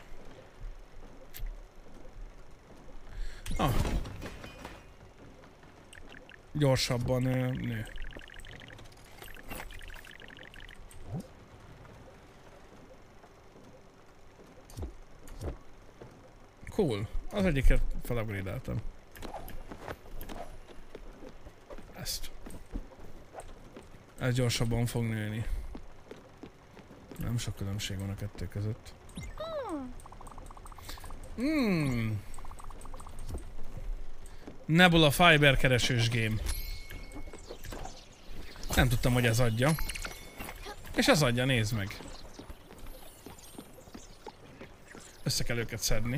Speaker 1: Ah. Gyorsabban nő. Cool. Az egyiket felupgrade-eltem. Ezt. Ez gyorsabban fog nőni. Nem sok különbség van a kettő között. Nebula Fiber keresős game. Nem tudtam, hogy ez adja. És ez adja, nézd meg. Össze kell őket szedni.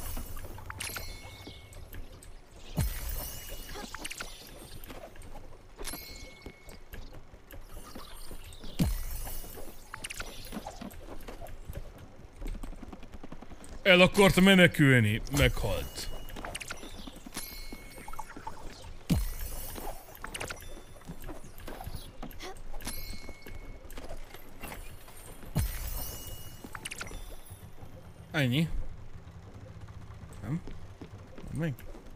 Speaker 1: El akarta menekülni, meghalt. Ennyi. Nem? Még?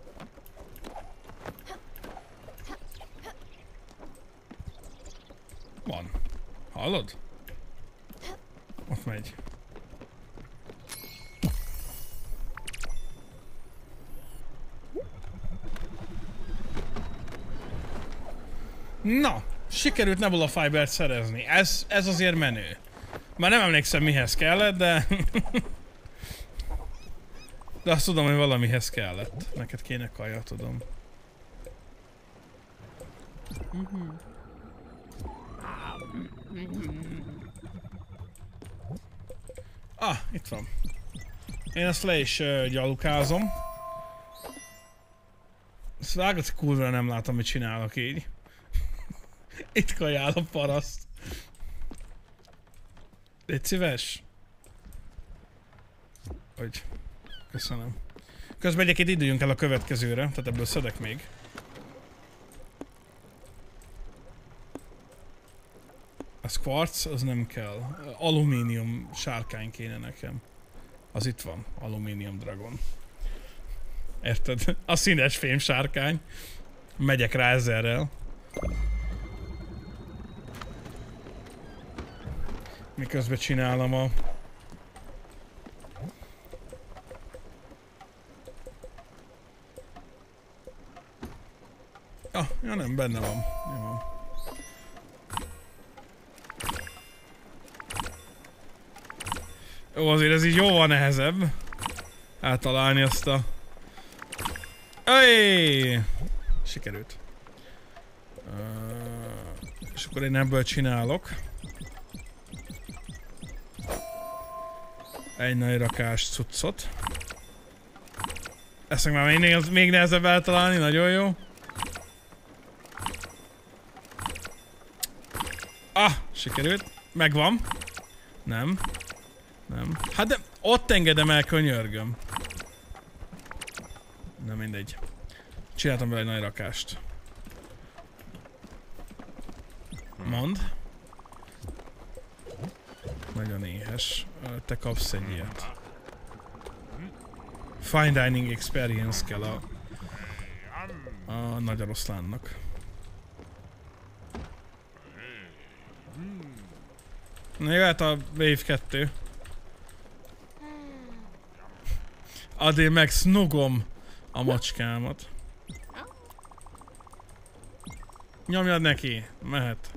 Speaker 1: Van. Hallod? Ott megy. Na, sikerült Nebula Fibert szerezni. Ez azért menő. Már nem emlékszem mihez kellett, de... de azt tudom, hogy valamihez kellett. Neked kéne kaja, tudom. Ah, itt van. Én ezt le is gyalukázom. Ezt vágod, kurva nem látom, mit csinálok így. Itt kajál a paraszt. Légy szíves. Hogy. Köszönöm. Közben egyébként időjünk el a következőre, tehát ebből szedek még. A quartz, az nem kell. Alumínium sárkány kéne nekem. Az itt van. Alumínium dragon. Érted? A színes fém sárkány. Megyek rá ezerrel. Miközben csinálom a Ja nem, benne van. Jó van. Jó, azért ez így jóval nehezebb. Eltalálni azt a... Öjjj! Sikerült. És akkor én ebből csinálok. Egy nagy rakás cuccot. Ezt meg már még nehezebb eltalálni, nagyon jó. Ah, sikerült. Megvan. Nem. Nem. Hát de ott engedem el, könyörgöm. Nem mindegy. Csináltam vele egy nagy rakást. Mondd. Nagyon éhes. Te kapsz egy ilyet. Fine dining experience kell a nagy oroszlánnak. Na jöhet a Wave 2. Addig meg snugom a macskámat. Nyomjad neki, mehet.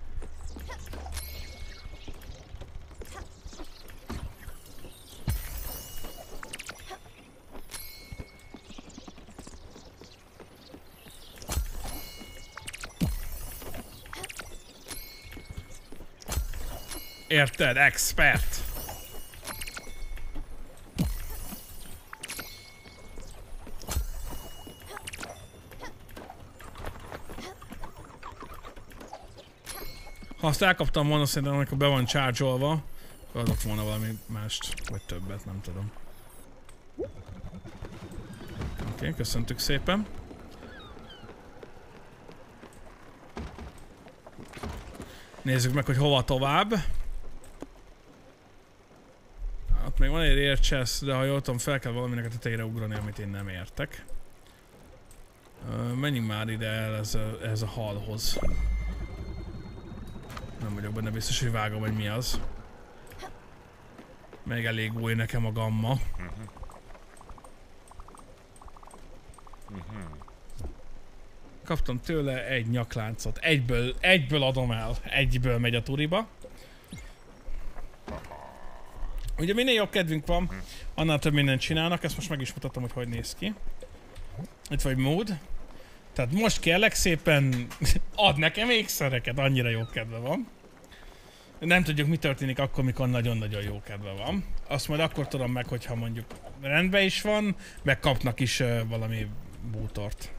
Speaker 1: Érted? Expert! Ha azt elkaptam volna, szerintem amikor be van charge-olva, adok volna valami mást, vagy többet, nem tudom. Oké, köszöntük szépen. Nézzük meg, hogy hova tovább. Hát még van egy ércsesz, de ha jól tudom, fel kell valaminek a tetejére ugrani, amit én nem értek. Menjünk már ide el ez a halhoz. Nem vagyok benne biztos, hogy vágom, hogy mi az. Még elég új nekem a gamma. Kaptam tőle egy nyakláncot. Egyből adom el. Egyből megy a turiba. Ugye minél jobb kedvünk van, annál több mindent csinálnak. Ezt most meg is mutatom, hogy néz ki. Itt vagy mód. Tehát most kérlek szépen add nekem ékszereket, annyira jó kedve van. Nem tudjuk, mi történik akkor, mikor nagyon-nagyon jó kedve van. Azt majd akkor tudom meg, hogyha mondjuk rendben is van, meg kapnak is valami bútort.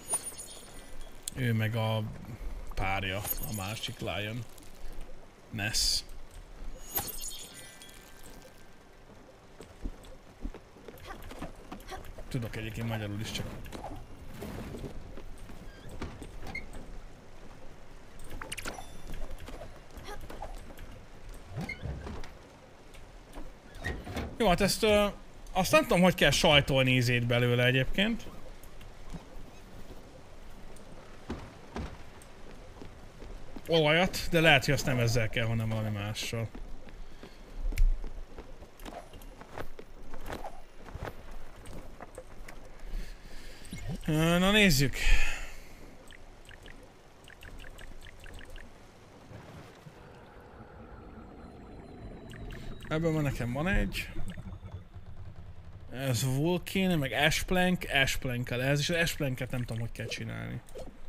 Speaker 1: Ő meg a párja, a másik Lion. Ness. Tudok egyébként magyarul is, csak... Jó, hát ezt azt nem tudom, hogy kell sajtolni ízét belőle egyébként. Olajat, de lehet, hogy azt nem ezzel kell, hanem valami mással. Na nézzük. Ebben nekem van egy. Ez Vulcan, meg Ashplank, Ashplank-kel ez, és az Ashplanket nem tudom, hogy kell csinálni.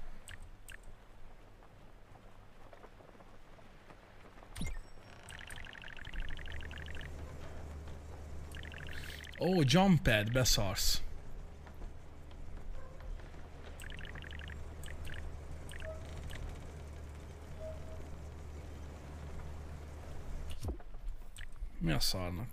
Speaker 1: Ó, jump pad, beszarsz. Mi a szarnak?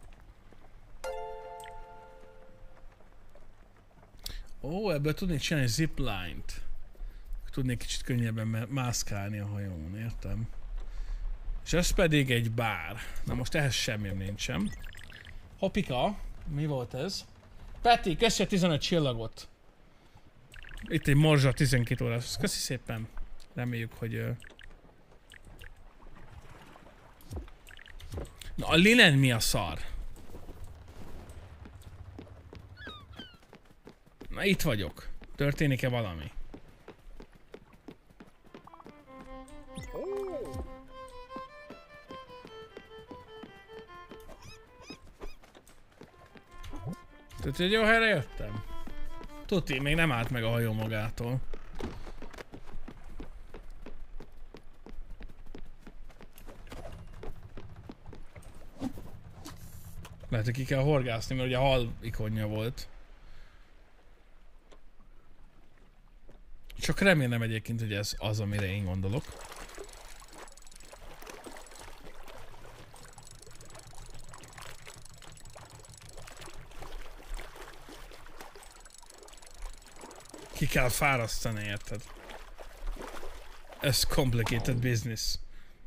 Speaker 1: Ó, ebből tudnék csinálni zipline-t. Tudnék kicsit könnyebben mászkálni a hajón, értem. És ez pedig egy bár. Na most ehhez semmi nincsen. Hopika, mi volt ez? Peti, köszi a 15 csillagot. Itt egy morzsa 12 órás. Köszi szépen. Reméljük, hogy... Na a linen mi a szar? Na itt vagyok. Történik-e valami? Tudod, hogy jó helyre jöttem? Tuti, még nem állt meg a hajó magától. Lehet, hogy ki kell horgászni, mert ugye a hal ikonja volt. Csak remélem egyébként, hogy ez az, amire én gondolok. Ki kell fárasztani, érted? Ez complicated business.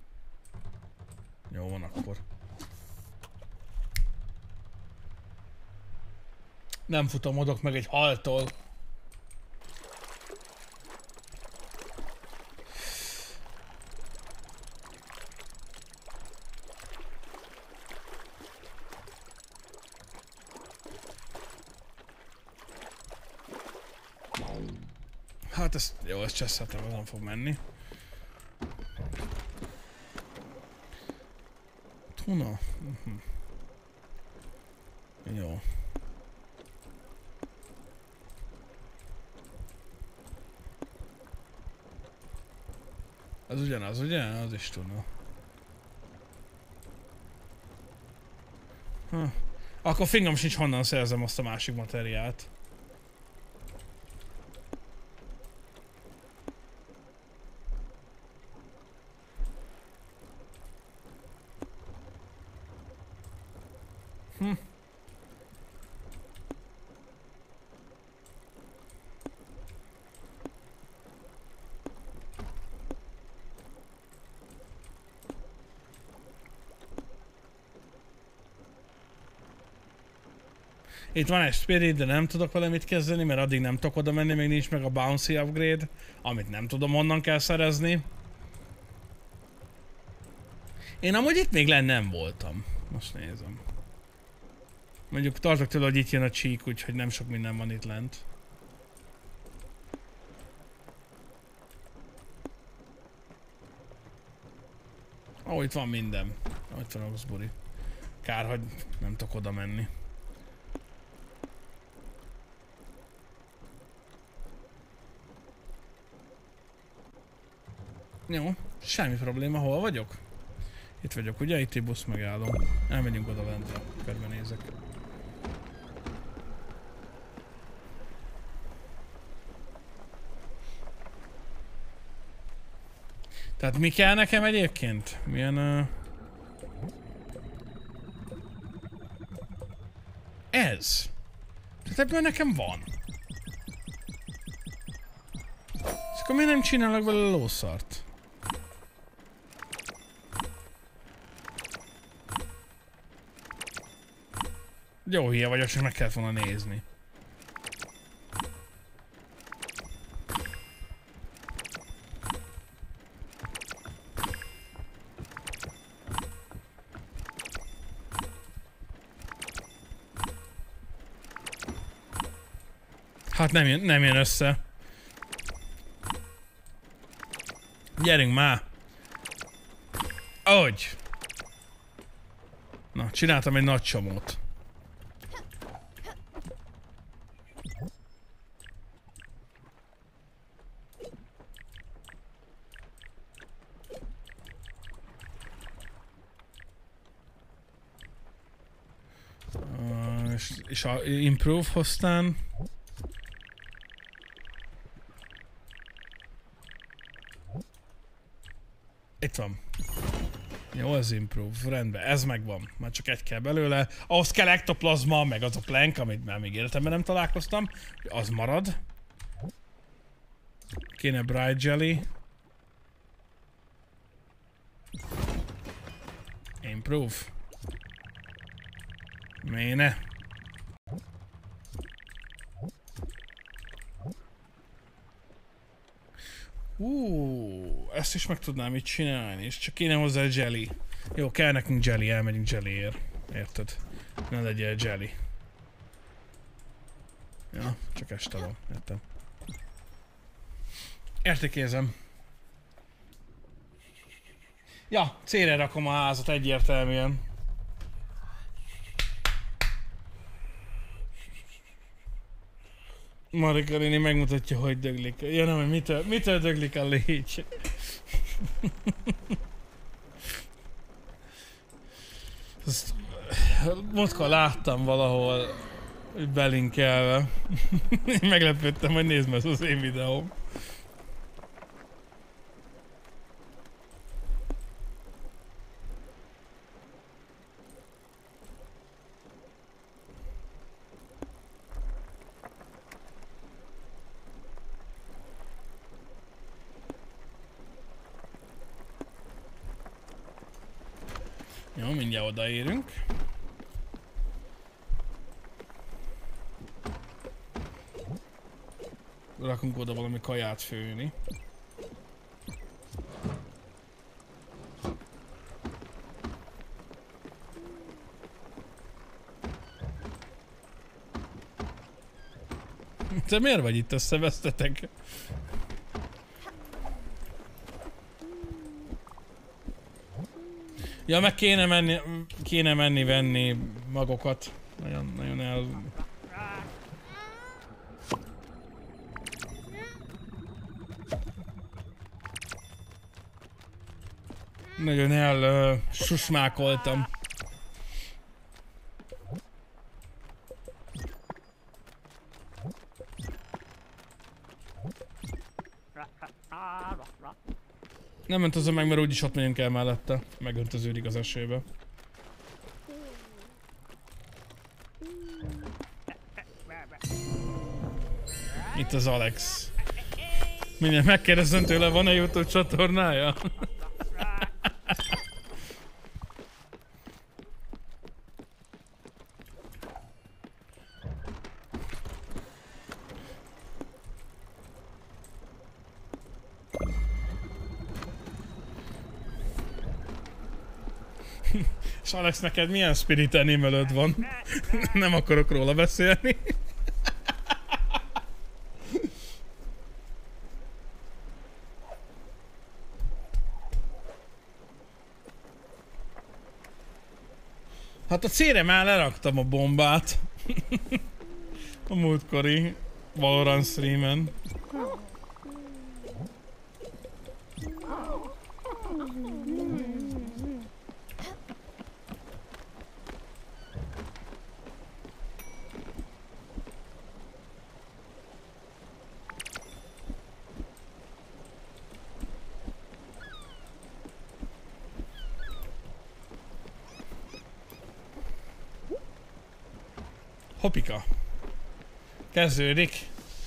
Speaker 1: Jó van akkor. Nem futamodok meg egy haltól. Hát ezt, jó, ezt cseszhetem, az nem fog menni. Tuna? Jó. Az ugyanaz, ugye? Az is tuna. Akkor fingom sincs honnan szerzem azt a másik materiált. Itt van egy spirit, de nem tudok vele mit kezdeni, mert addig nem tudok oda menni, még nincs meg a bouncy upgrade, amit nem tudom honnan kell szerezni. Én amúgy itt még nem voltam. Most nézem. Mondjuk tartok tőle, hogy itt jön a csík, úgyhogy nem sok minden van itt lent. Ó, itt van minden. Itt van Oxbury. Kár, hogy nem tudok oda menni. Jó, semmi probléma, hol vagyok? Itt vagyok, ugye? Itt egy busz megállom. Elmegyünk oda lentre, körbenézek. Tehát mi kell nekem egyébként? Milyen... Ez! Tehát ebből nekem van. És akkor miért nem csinálok vele lószart? Jó hülye vagyok, csak meg kellett volna nézni. Hát nem jön össze. Gyerünk már! Ahogy! Na, csináltam egy nagy csomót. És a improve hoztán. Itt van. Jó, ez improve, rendben, ez megvan. Már csak egy kell belőle. Ahhoz kell ektoplazma, meg az a plank, amit már még életemben nem találkoztam. Az marad. Kéne bright jelly. Improve. Méne. Ezt is meg tudnám itt csinálni, és csak kéne hozzá a jelly. Jó, kell nekünk jelly, elmegyünk jellyért. Érted? Ne legyél jelly. Ja, csak este van, értem. Értékézem. Ja, C-re rakom a házat egyértelműen. Marika néni megmutatja, hogy döglik. Ja nem, hogy mitől döglik a légy. Azt múltkor láttam valahol belinkelve. Én meglepődtem, hogy nézd meg, ez az én videóm. Jó, mindjárt odaérünk. Rakunk oda valami kaját főni. Te miért vagy itt, összevesztetek? Ja, meg kéne menni venni magokat. Nagyon el... Nagyon susmákoltam. Nem mentezem meg, mert úgyis ott megyünk el mellette. Megöntöződik az esőbe. Itt az Alex. Mindjárt megkérdezem tőle, van-e YouTube csatornája? És Alex, neked milyen spirit animalöd van? Nem akarok róla beszélni. Hát a C-re már leraktam a bombát. A múltkori Valorant streamen. Hopika. Kezdődik.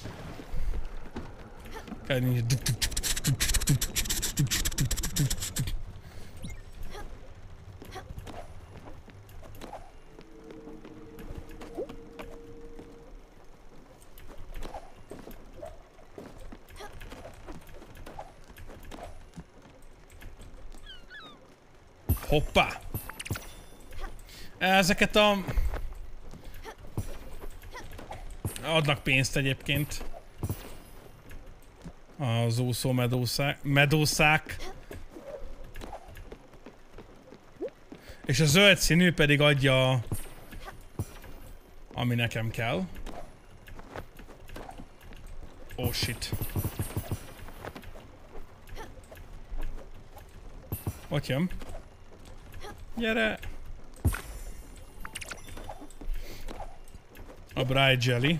Speaker 1: Hoppá! Ezeket a... Adnak pénzt egyébként. Az úszó medószák. És a zöld színű pedig adja... Ami nekem kell. Oh shit. Ott jön. Gyere! A Bright Jelly.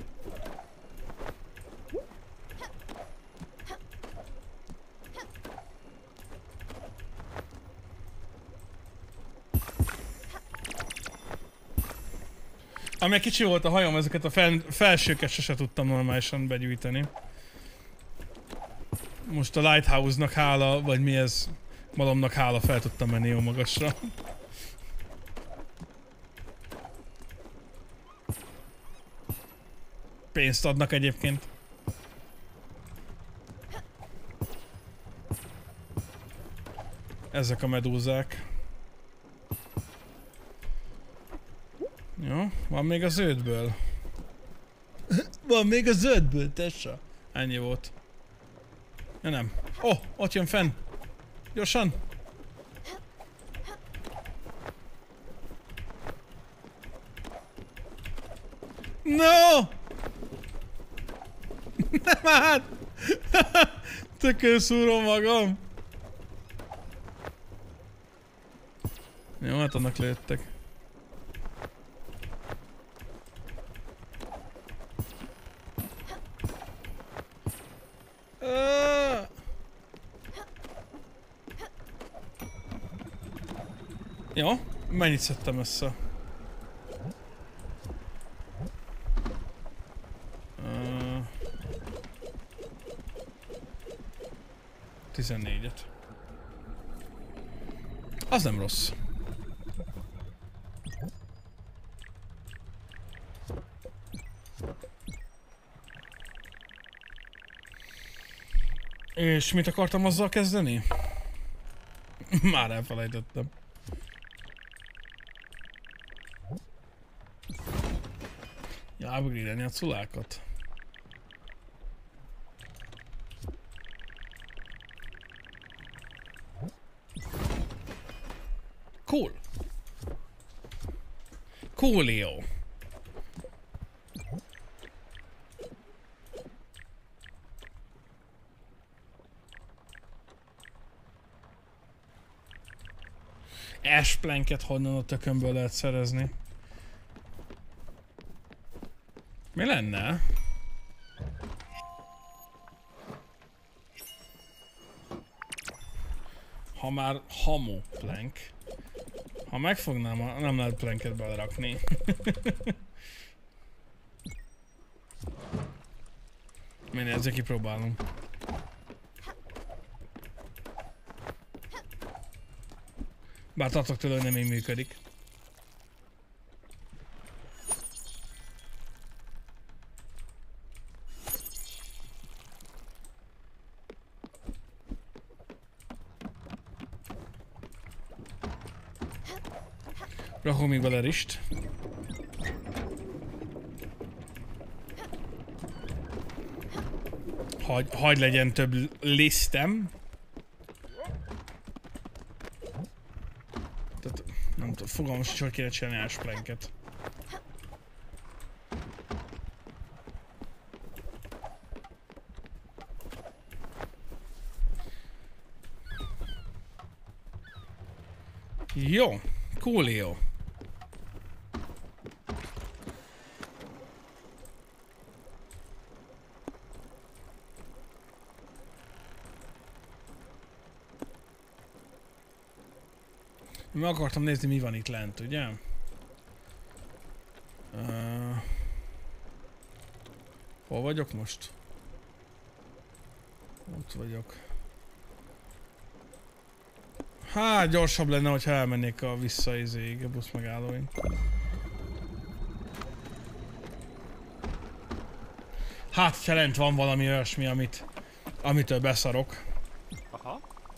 Speaker 1: Ami kicsi volt a hajam, ezeket a felsőket sose tudtam normálisan begyűjteni. Most a Lighthouse-nak hála, vagy mi ez, malomnak hála fel tudtam menni jó magasra. Pénzt adnak egyébként. Ezek a medúzák. Jó, van még a zöldből. Van még a zöldből, tessa. Ennyi volt. Ja nem. Oh, ott jön fenn. Gyorsan. No! Nem hát! Tökön szúrom magam. Jó, hát annak lőttek. Jó, mennyit szedtem össze? 14-et. Az nem rossz. És mit akartam azzal kezdeni? Már elfelejtettem. Ja, upgrade-elni a culákat. Cool. Coolio. Ashplanket honnan a tökömből lehet szerezni? Mi lenne? Ha már hamu plank. Ha megfognám, nem lehet planket belerakni. Mindegy, ezzel kipróbálom. Bár tartok tőle, hogy nem így működik. Rakom még bele rist. Hagy legyen több lisztem. Tehát nem tudom, fogalmam sincs, hogy kéne csinálni ashplanket. Jó, coolio. Meg akartam nézni, mi van itt lent, ugye? Hol vagyok most? Ott vagyok. Hát gyorsabb lenne, hogyha elmennék a visszaizéig, a busz megállóig. Hát, ha lent van valami olyasmi, amitől beszarok.
Speaker 2: Aha.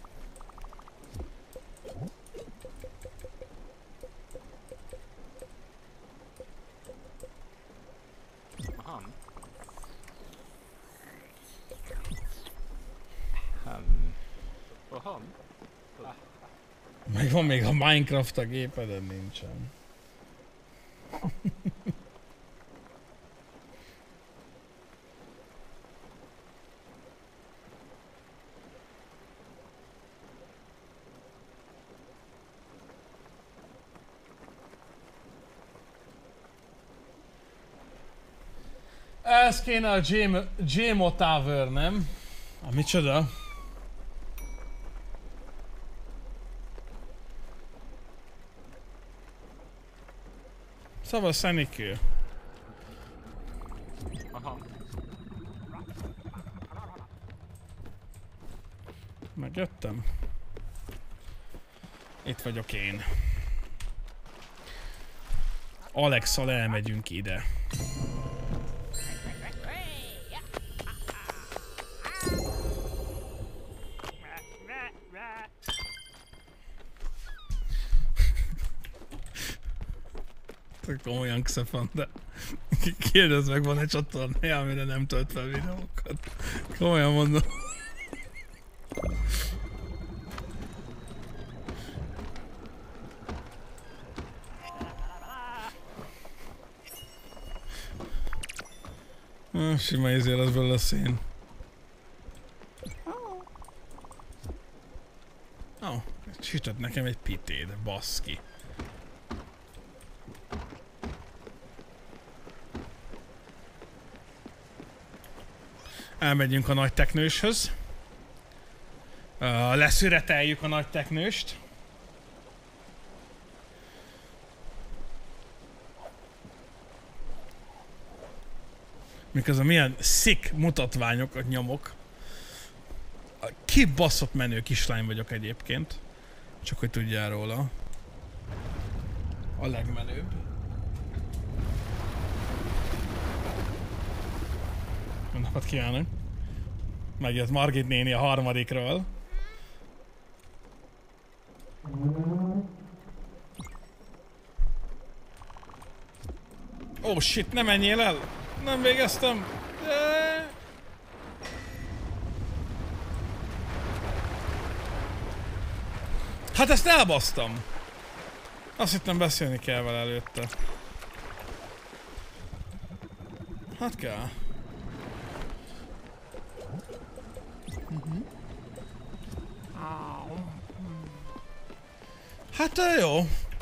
Speaker 2: Aha. Aha.
Speaker 1: Meg van még a Minecraft a gépeden, nincsen. Ez kéne a Gmo Tower, nem? Micsoda? Szóval szenikő.
Speaker 2: Aha.
Speaker 1: Megjöttem. Itt vagyok én. Alex-szal elmegyünk ide. Komolyan Xefan, de kérdezd meg, van egy csatornája, amire nem tölt fel videókat. Komolyan mondom. Sima izé lesz belőle a szén. Ó, sütött nekem egy pitét, baszki. Elmegyünk a nagy teknőshöz. Leszüreteljük a nagy teknőst. Miközben milyen sick mutatványokat nyomok. Kibaszott menő kislány vagyok egyébként. Csak hogy tudjál róla. A legmenőbb. Jó napot kívánok! Megjött Margit néni a harmadikról. Oh shit, ne menjél el! Nem végeztem! Hát ezt elbasztam! Azt hittem beszélni kell vele előtte. Hát kell. Hát jó.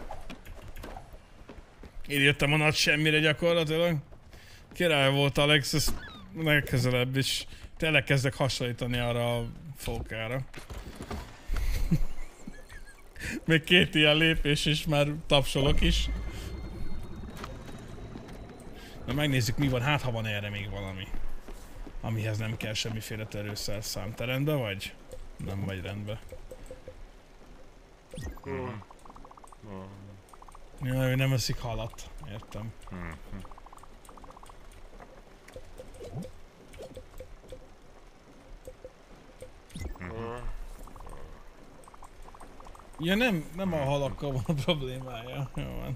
Speaker 1: Én jöttem a nagy semmire gyakorlatilag. Király volt Alex, ez legközelebb is. Tényleg kezdek hasonlítani arra a fókára. Még 2 ilyen lépés is, már tapsolok is. Na megnézzük mi van, hát ha van erre még valami. Amihez nem kell semmiféle törőszerszám. Te rendben vagy? Nem vagy rendben. Ja, ő nem eszik halat. Értem. Ja nem a halakkal van a problémája. Jó van.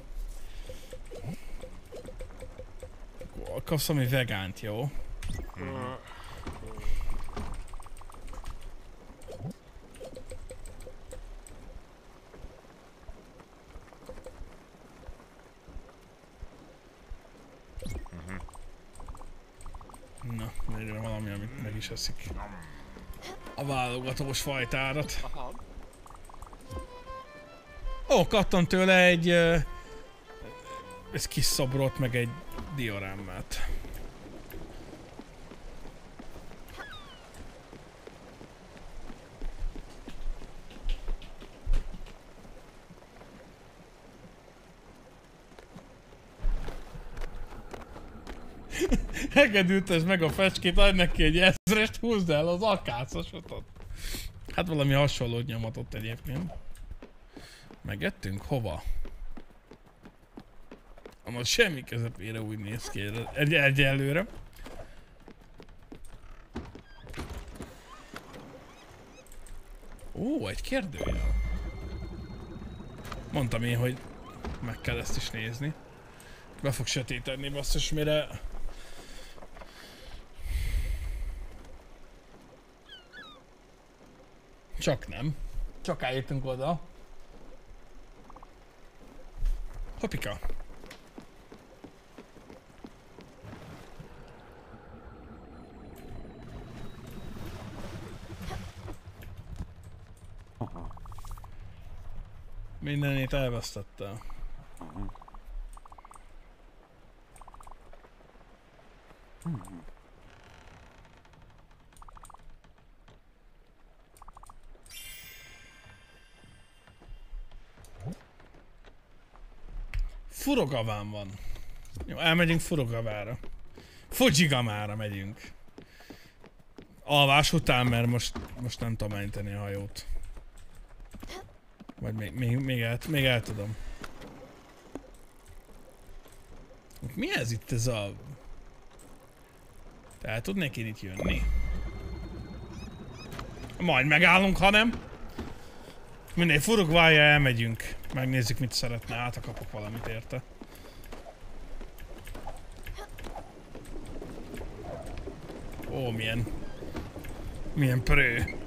Speaker 1: Kapsz ami vegánt, jó? Na, legyen valami, amit meg is eszik. A válogatós fajtárat. Ó, kaptam tőle egy kis szobrot, meg egy diorámát. Hegedültesd meg a fecskét, adj neki egy 1000-est, húzd el az akácosotot. Hát valami hasonlót nyomatott egyébként. Megettünk? Hova? Amaz semmi közepére úgy néz ki egyelőre. Ó, egy kérdőjel. Mondtam én, hogy meg kell ezt is nézni. Be fog sötétedni, basszus, mire... Csak nem. Csak eljöttünk oda. Hoppika. Mindenét elvesztettem. Furogaván van. Jó, elmegyünk Furogavára. Fujigamára megyünk. Alvás után, mert most nem tudom menteni a hajót. Vagy még el tudom. Mi ez itt ez a... Te el tudnék én itt jönni? Majd megállunk, ha nem. Mindegy, Furugvája elmegyünk. Megnézzük mit szeretne, hát kapok valamit érte. Ó, milyen prő.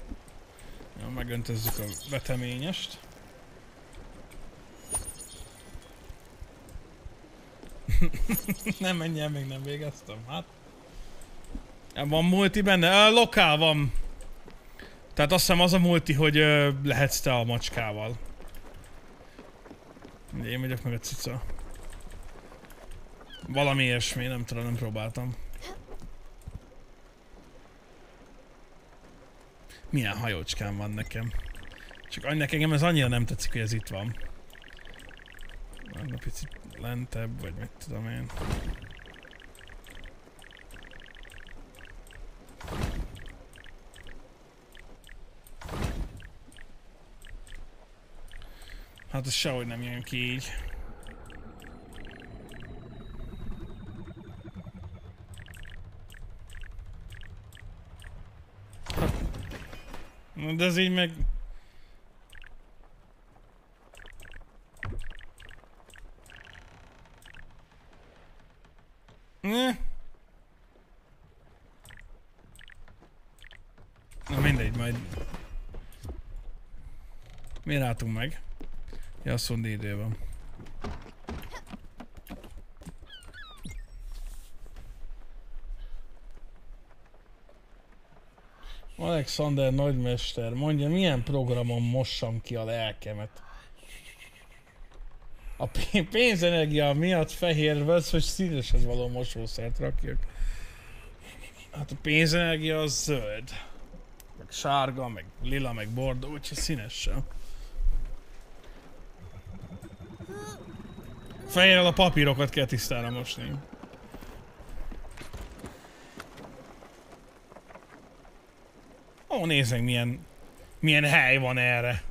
Speaker 1: Jó, megöntözzük a veteményest. Nem menj el, még nem végeztem, hát. Van multi benne? Lokál van. Tehát azt hiszem az a multi, hogy lehetsz te a macskával. Én megyek meg a cica. Valami ilyesmi, nem tudom, nem próbáltam. Milyen hajócskám van nekem. Csak engem ez annyira nem tetszik, hogy ez itt van. Egy picit lentebb, vagy mit tudom én. Hát ez sehogy nem jön ki így. De ez így meg... Na mindegy, majd... Miért álltunk meg? Ja, azt mondja, idő van. Alexander nagymester, mondja, milyen programon mossam ki a lelkemet? A pénzenergia miatt fehér vesz, hogy színeshez való mosószert rakjuk. Hát a pénzenergia az zöld. Meg sárga, meg lila, meg bordó, úgyhogy színessel. Fejérrel a papírokat kell tisztára mosni. Ó, nézd meg, milyen hely van erre.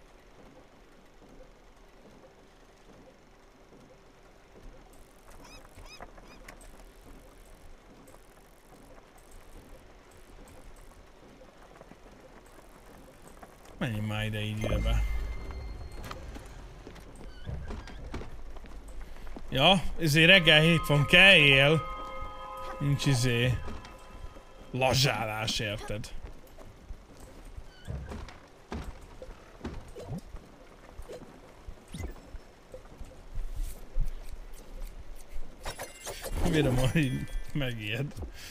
Speaker 1: Menjünk már ide így be. Ja, ezért reggel 7 van, kell él. Nincs lazsálás, érted? Mire majd megijed?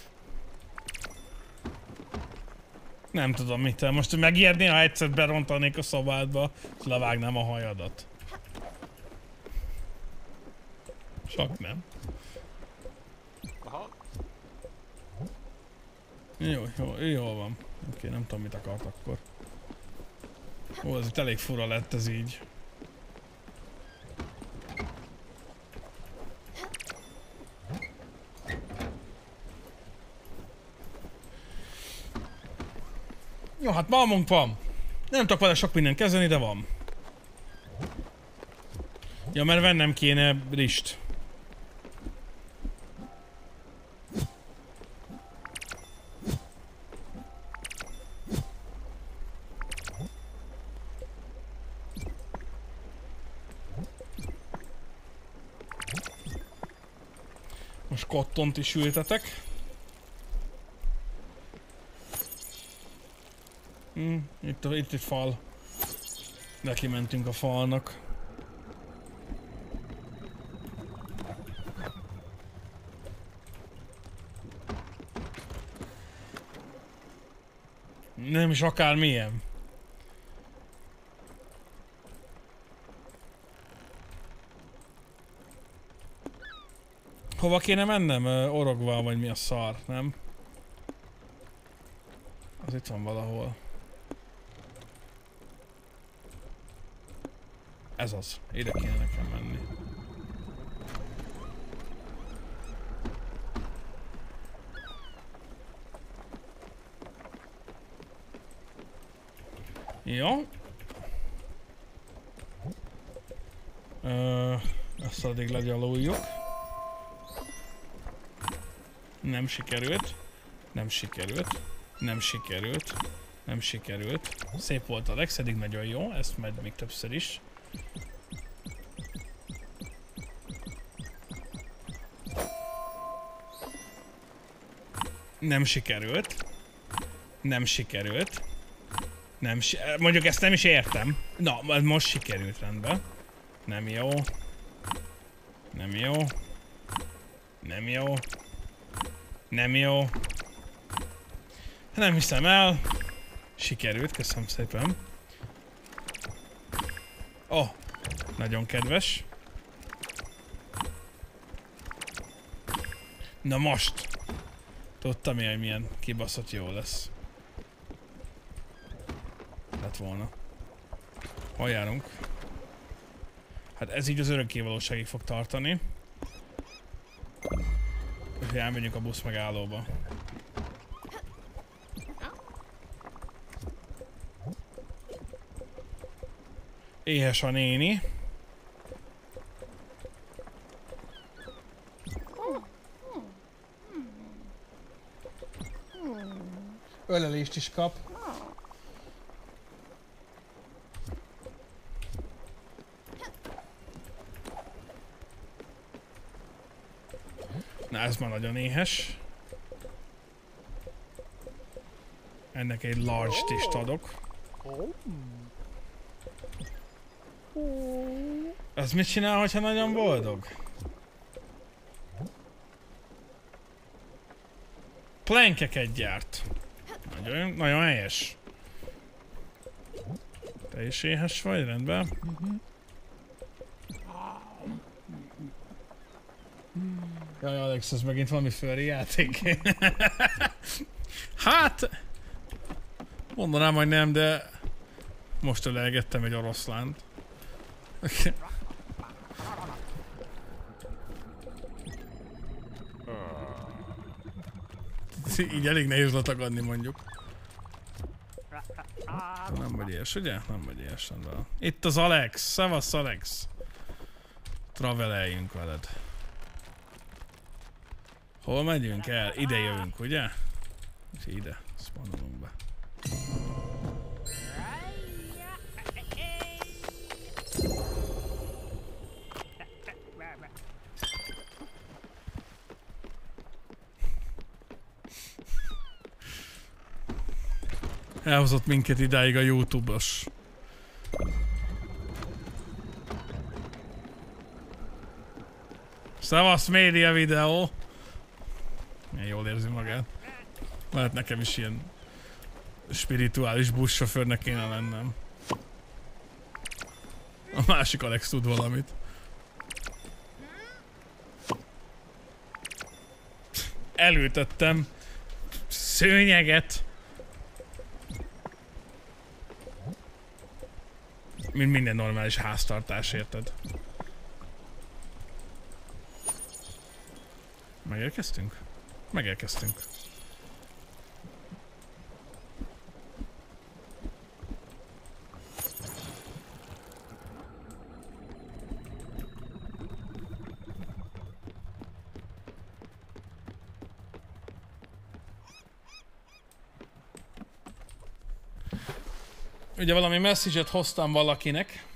Speaker 1: Nem tudom mit, most megijedni, ha egyszer berontanék a szobádba, és levágnám a hajadat. Csak nem.
Speaker 2: Aha. Jó van. Oké,
Speaker 1: nem tudom mit akart akkor. Ó, ez itt elég fura lett ez így. Jó, hát malmunk van. Nem tudok vele sok mindent kezdeni, de van. Ja, mert vennem kéne rist. Most kottont is ültetek. Itt egy fal. Neki mentünk a falnak. Nem is akármilyen. Hova kéne mennem? Orogval vagy mi a szar, nem? Az itt van valahol. Ez az. Ide kéne nekem menni. Jó. Ezt addig legyaluljuk. Nem sikerült. Nem sikerült. Nem sikerült. Nem sikerült. Szép volt a Lex, eddig nagyon jó. Ezt megy még többször is. Nem sikerült. Nem sikerült. Mondjuk ezt nem is értem. Na, most sikerült rendben. Nem jó. Nem jó. Nem jó. Nem jó. Nem hiszem el. Sikerült, köszönöm szépen. Oh, nagyon kedves. Na most! Tudtam én, hogy milyen kibaszott jó lesz. Lett volna. Hol járunk? Hát ez így az örökkévalóságig fog tartani. Úgyhogy elmegyünk a busz megállóba. Éhes a néni. Ölelést is kap. Na ez már nagyon éhes. Ennek egy large tist adok. Az mit csinál, hogyha nagyon boldog? Plankeket gyárt. Nagyon helyes. Te is éhes vagy? Rendben. Jaj, Alex, ez megint valami furry játék. Hát... mondanám, hogy nem, de... most ölelgettem egy oroszlánt. Így elég nehéz letagadni, mondjuk. Nem vagy ilyes, ugye? Nem vagy ilyes, rendben. Itt az Alex! Szevasz, Alex! Traveleljünk veled. Hol megyünk el? Ide jövünk, ugye? És ide spawnolunk be. Elhozott minket idáig a YouTube-os. Szevasz, média videó! Milyen jól érzi magát. Lehet nekem is ilyen spirituális buszsofőrnek kéne lennem. A másik Alex tud valamit. Elültettem szőnyeget. Mint minden normális háztartás, érted? Megérkeztünk? Megérkeztünk. Ugye valami message-et hoztam valakinek.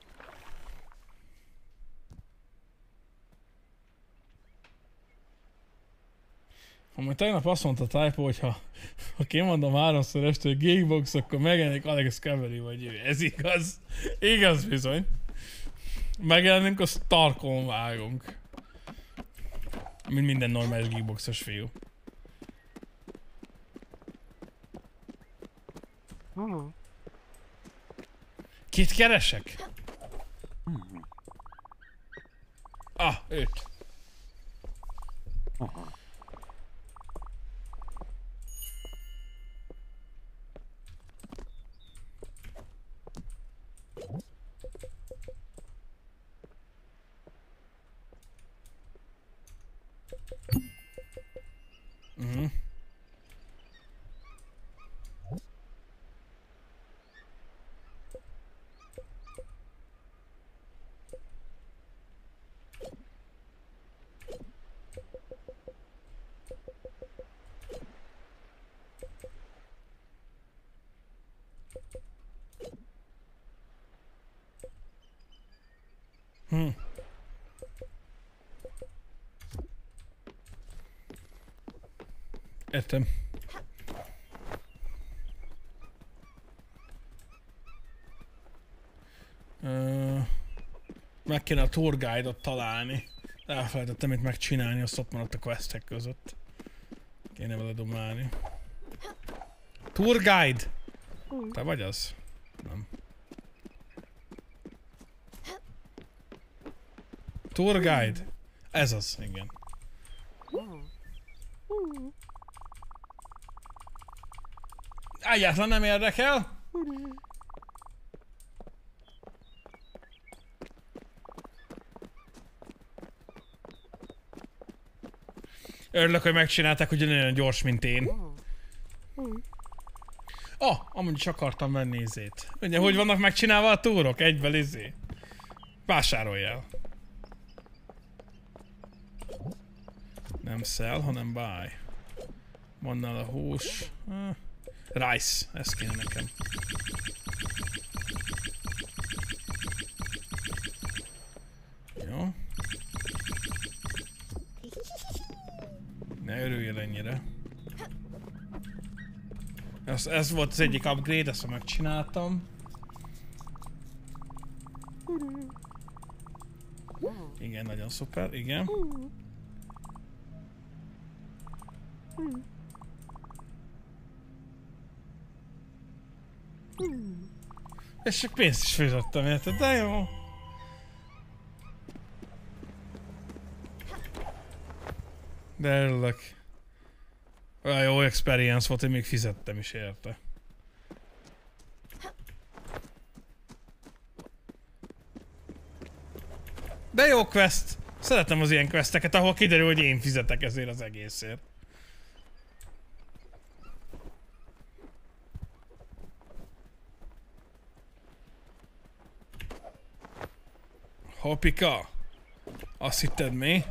Speaker 1: Amúgy tegnap azt mondta Typo, hogy ha kimondom 3-szor este, hogy Geekbox, akkor megjelenik Alex Cavalry vagy ő. Ez igaz. Igaz bizony. Megjelenünk, a Starkon vágunk. Mint minden normális Geekboxos fiú. Kit keresek? Ah, őt. Értem. Meg kéne a tour guide-ot találni. Elfelejtettem itt megcsinálni, azt ott maradt a questek között. Kéne vele domálni. Tour guide! Te vagy az? Nem. Tour guide. Ez az, igen. Egyáltalán nem érdekel. Örülök, hogy megcsinálták, hogy olyan gyors, mint én. Amúgy is akartam venni izét. Ugye, hogy vannak megcsinálva a túrok? Egyben izé. Vásároljál. Nem sell, hanem buy. Van nála hús. Rice, ez kéne nekem. Jó. Ne örüljél ennyire. Ez volt az egyik upgrade, ezt megcsináltam. Igen, nagyon szuper, igen. És csak pénzt is fizettem, érted? De jó. De örülök. Olyan jó experience volt, hogy még fizettem is érte. De jó quest! Szeretem az ilyen questeket, ahol kiderül, hogy én fizetek ezért az egészért. Hoppika! Azt hitted mi?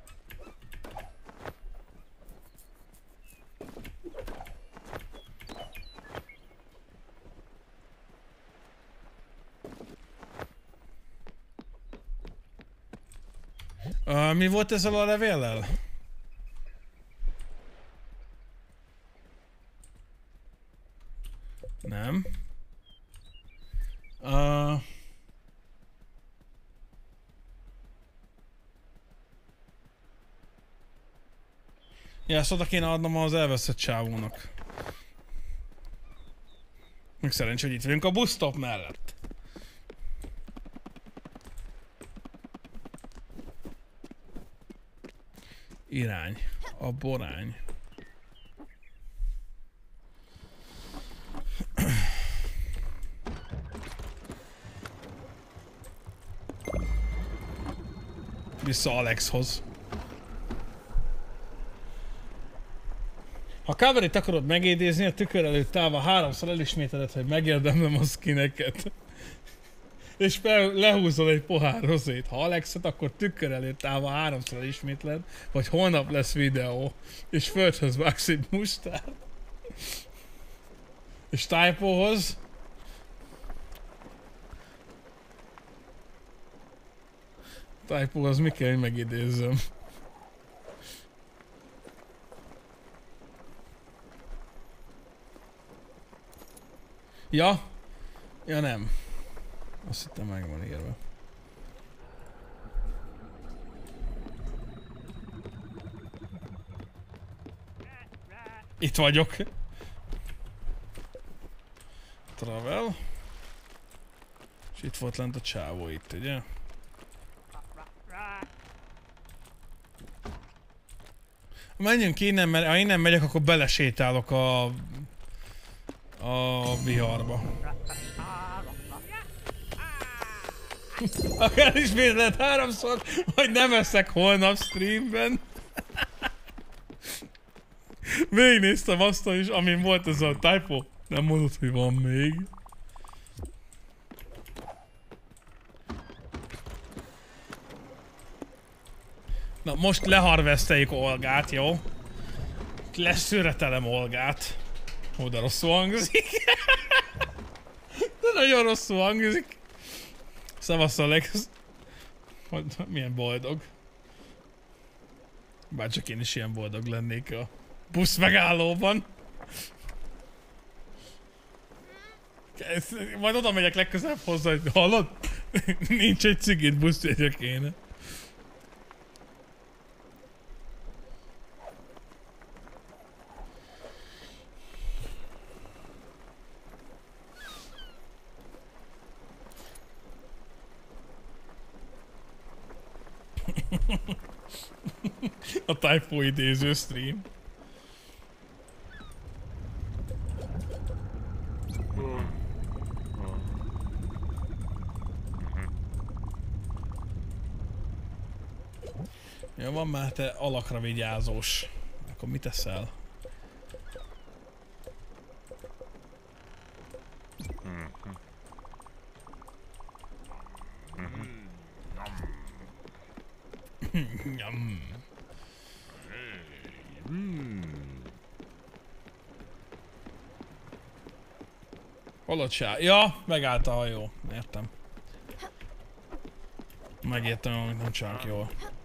Speaker 1: Mi volt ezzel a levéllel? Nem. Ja, ezt oda kéne adnom az elveszett csávónak. Még szerencsé, hogy itt vagyunk a buszstop mellett. Irány. A borány. Vissza Alexhoz. Ha coverit akarod megidézni, a tükör előtt állva 3-szor elismételed, hogy megérdemlem a skineket. És lehúzol egy pohár rozét. Ha Alexet, akkor tükör előtt állva 3-szor elismétled, vagy holnap lesz videó, és földhöz vágsz egy mustát. És typohoz. Typohoz mi kell, hogy megidézzem? Ja? Ja nem. Azt hittem meg van írva. Itt vagyok. Travel. És itt volt lent a csávó itt, ugye? Menjünk ki innen, mert ha innen megyek, akkor belesétálok a viharba. Akár ismétled 3-szor, hogy nem eszek holnap streamben. Végignéztem azt is, amin volt ez a typo. Nem mondod, hogy van még. Na most leharveszteljük Olgát, jó? Leszűretelem Olgát. Ó, de rosszul hangzik. De nagyon rosszul hangzik. Szavasz Alex. Milyen boldog. Bárcsak én is ilyen boldog lennék a busz megállóban. Majd oda megyek legközelebb hozzá, hogy hallod? Nincs egy cigit, buszjegyre kéne. A Typo idéző stream. Ja, van már te alakra vigyázós. Akkor mit teszel? Hol ott se? Ja, megállt a hajó. Értem. Megértem, amit nem csinálok jól.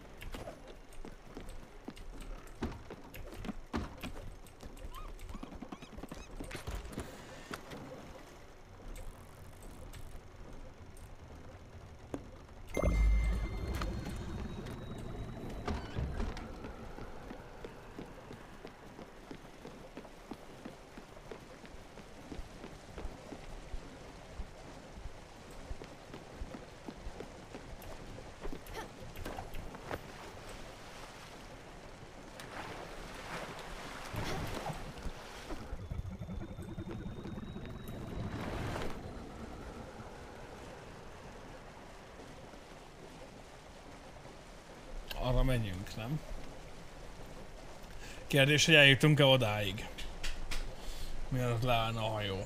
Speaker 1: Arra menjünk, nem? Kérdés, hogy eljutunk-e odáig? Mielőtt leállna a hajó.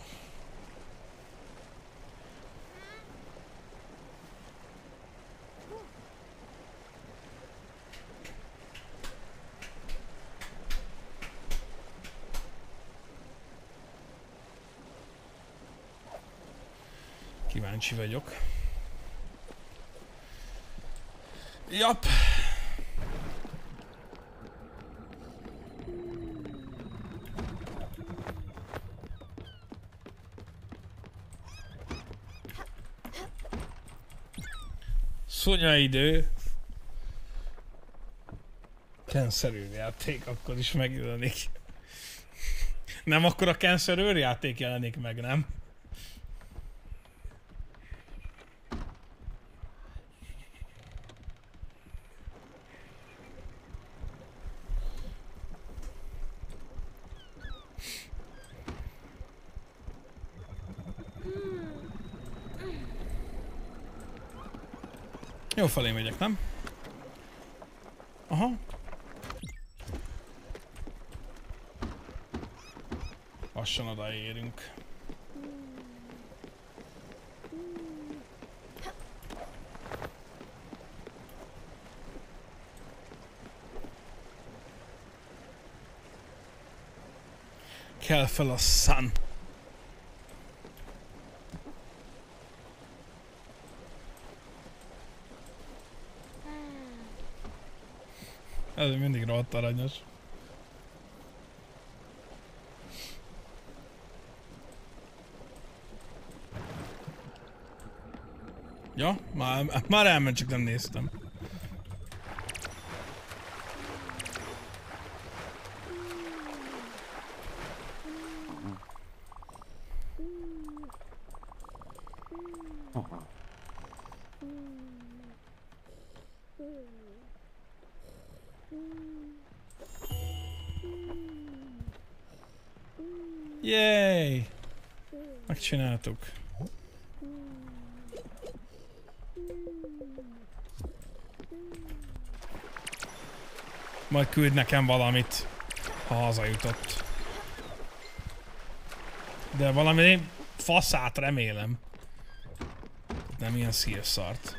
Speaker 1: Kíváncsi vagyok. Jap. Szonyaidő. Cancer játék akkor is megjelenik. Nem, akkor a Cancer játék jelenik meg, nem? Jó felé megyek, nem? Aha. Lassan odaérünk. Kell fel a sun. Ez mindig rohadt aranyos. Ja, már elment, csak nem néztem. Yay! Megcsináltuk. Majd küld nekem valamit, ha hazajutott. De valami faszát remélem. Nem ilyen szírszart.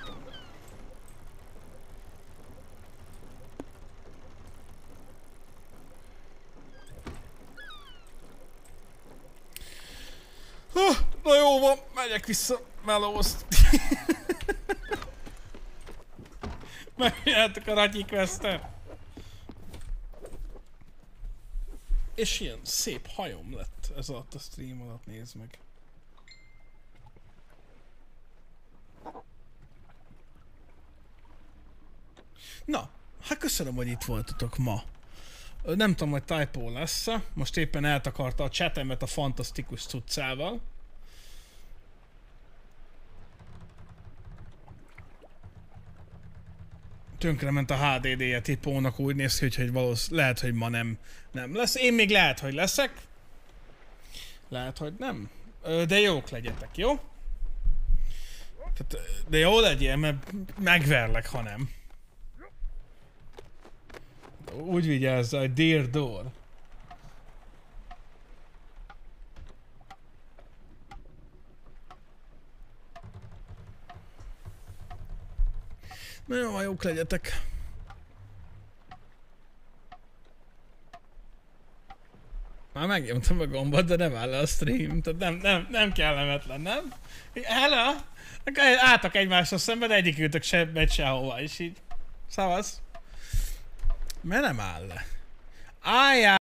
Speaker 1: Na jó van, megyek vissza melózt. Megjelentük a Ratyi Questet. És ilyen szép hajom lett ez alatt a stream alatt, nézd meg. Na, hát köszönöm, hogy itt voltatok ma. Nem tudom, hogy typo lesz. Most éppen eltakarta a chatemet a fantasztikus cuccával. Tönkrement a HDD-je Tipónak, úgy néz ki, hogy lehet, hogy ma nem lesz. Én még lehet, hogy leszek. Lehet, hogy nem. De jók legyetek, jó? Tehát, de jó legyél, mert megverlek, ha nem. Úgy vigyázz, hogy Dear Door. Na jó, jók legyetek. Már megnyomtam a gombot, de nem áll le a stream. Tehát nem kellemetlen, nem? Hello! Álltak egymásra szemben, egyikőtök se megy sehova, és így. Szavasz. Mert nem áll le. Álljál!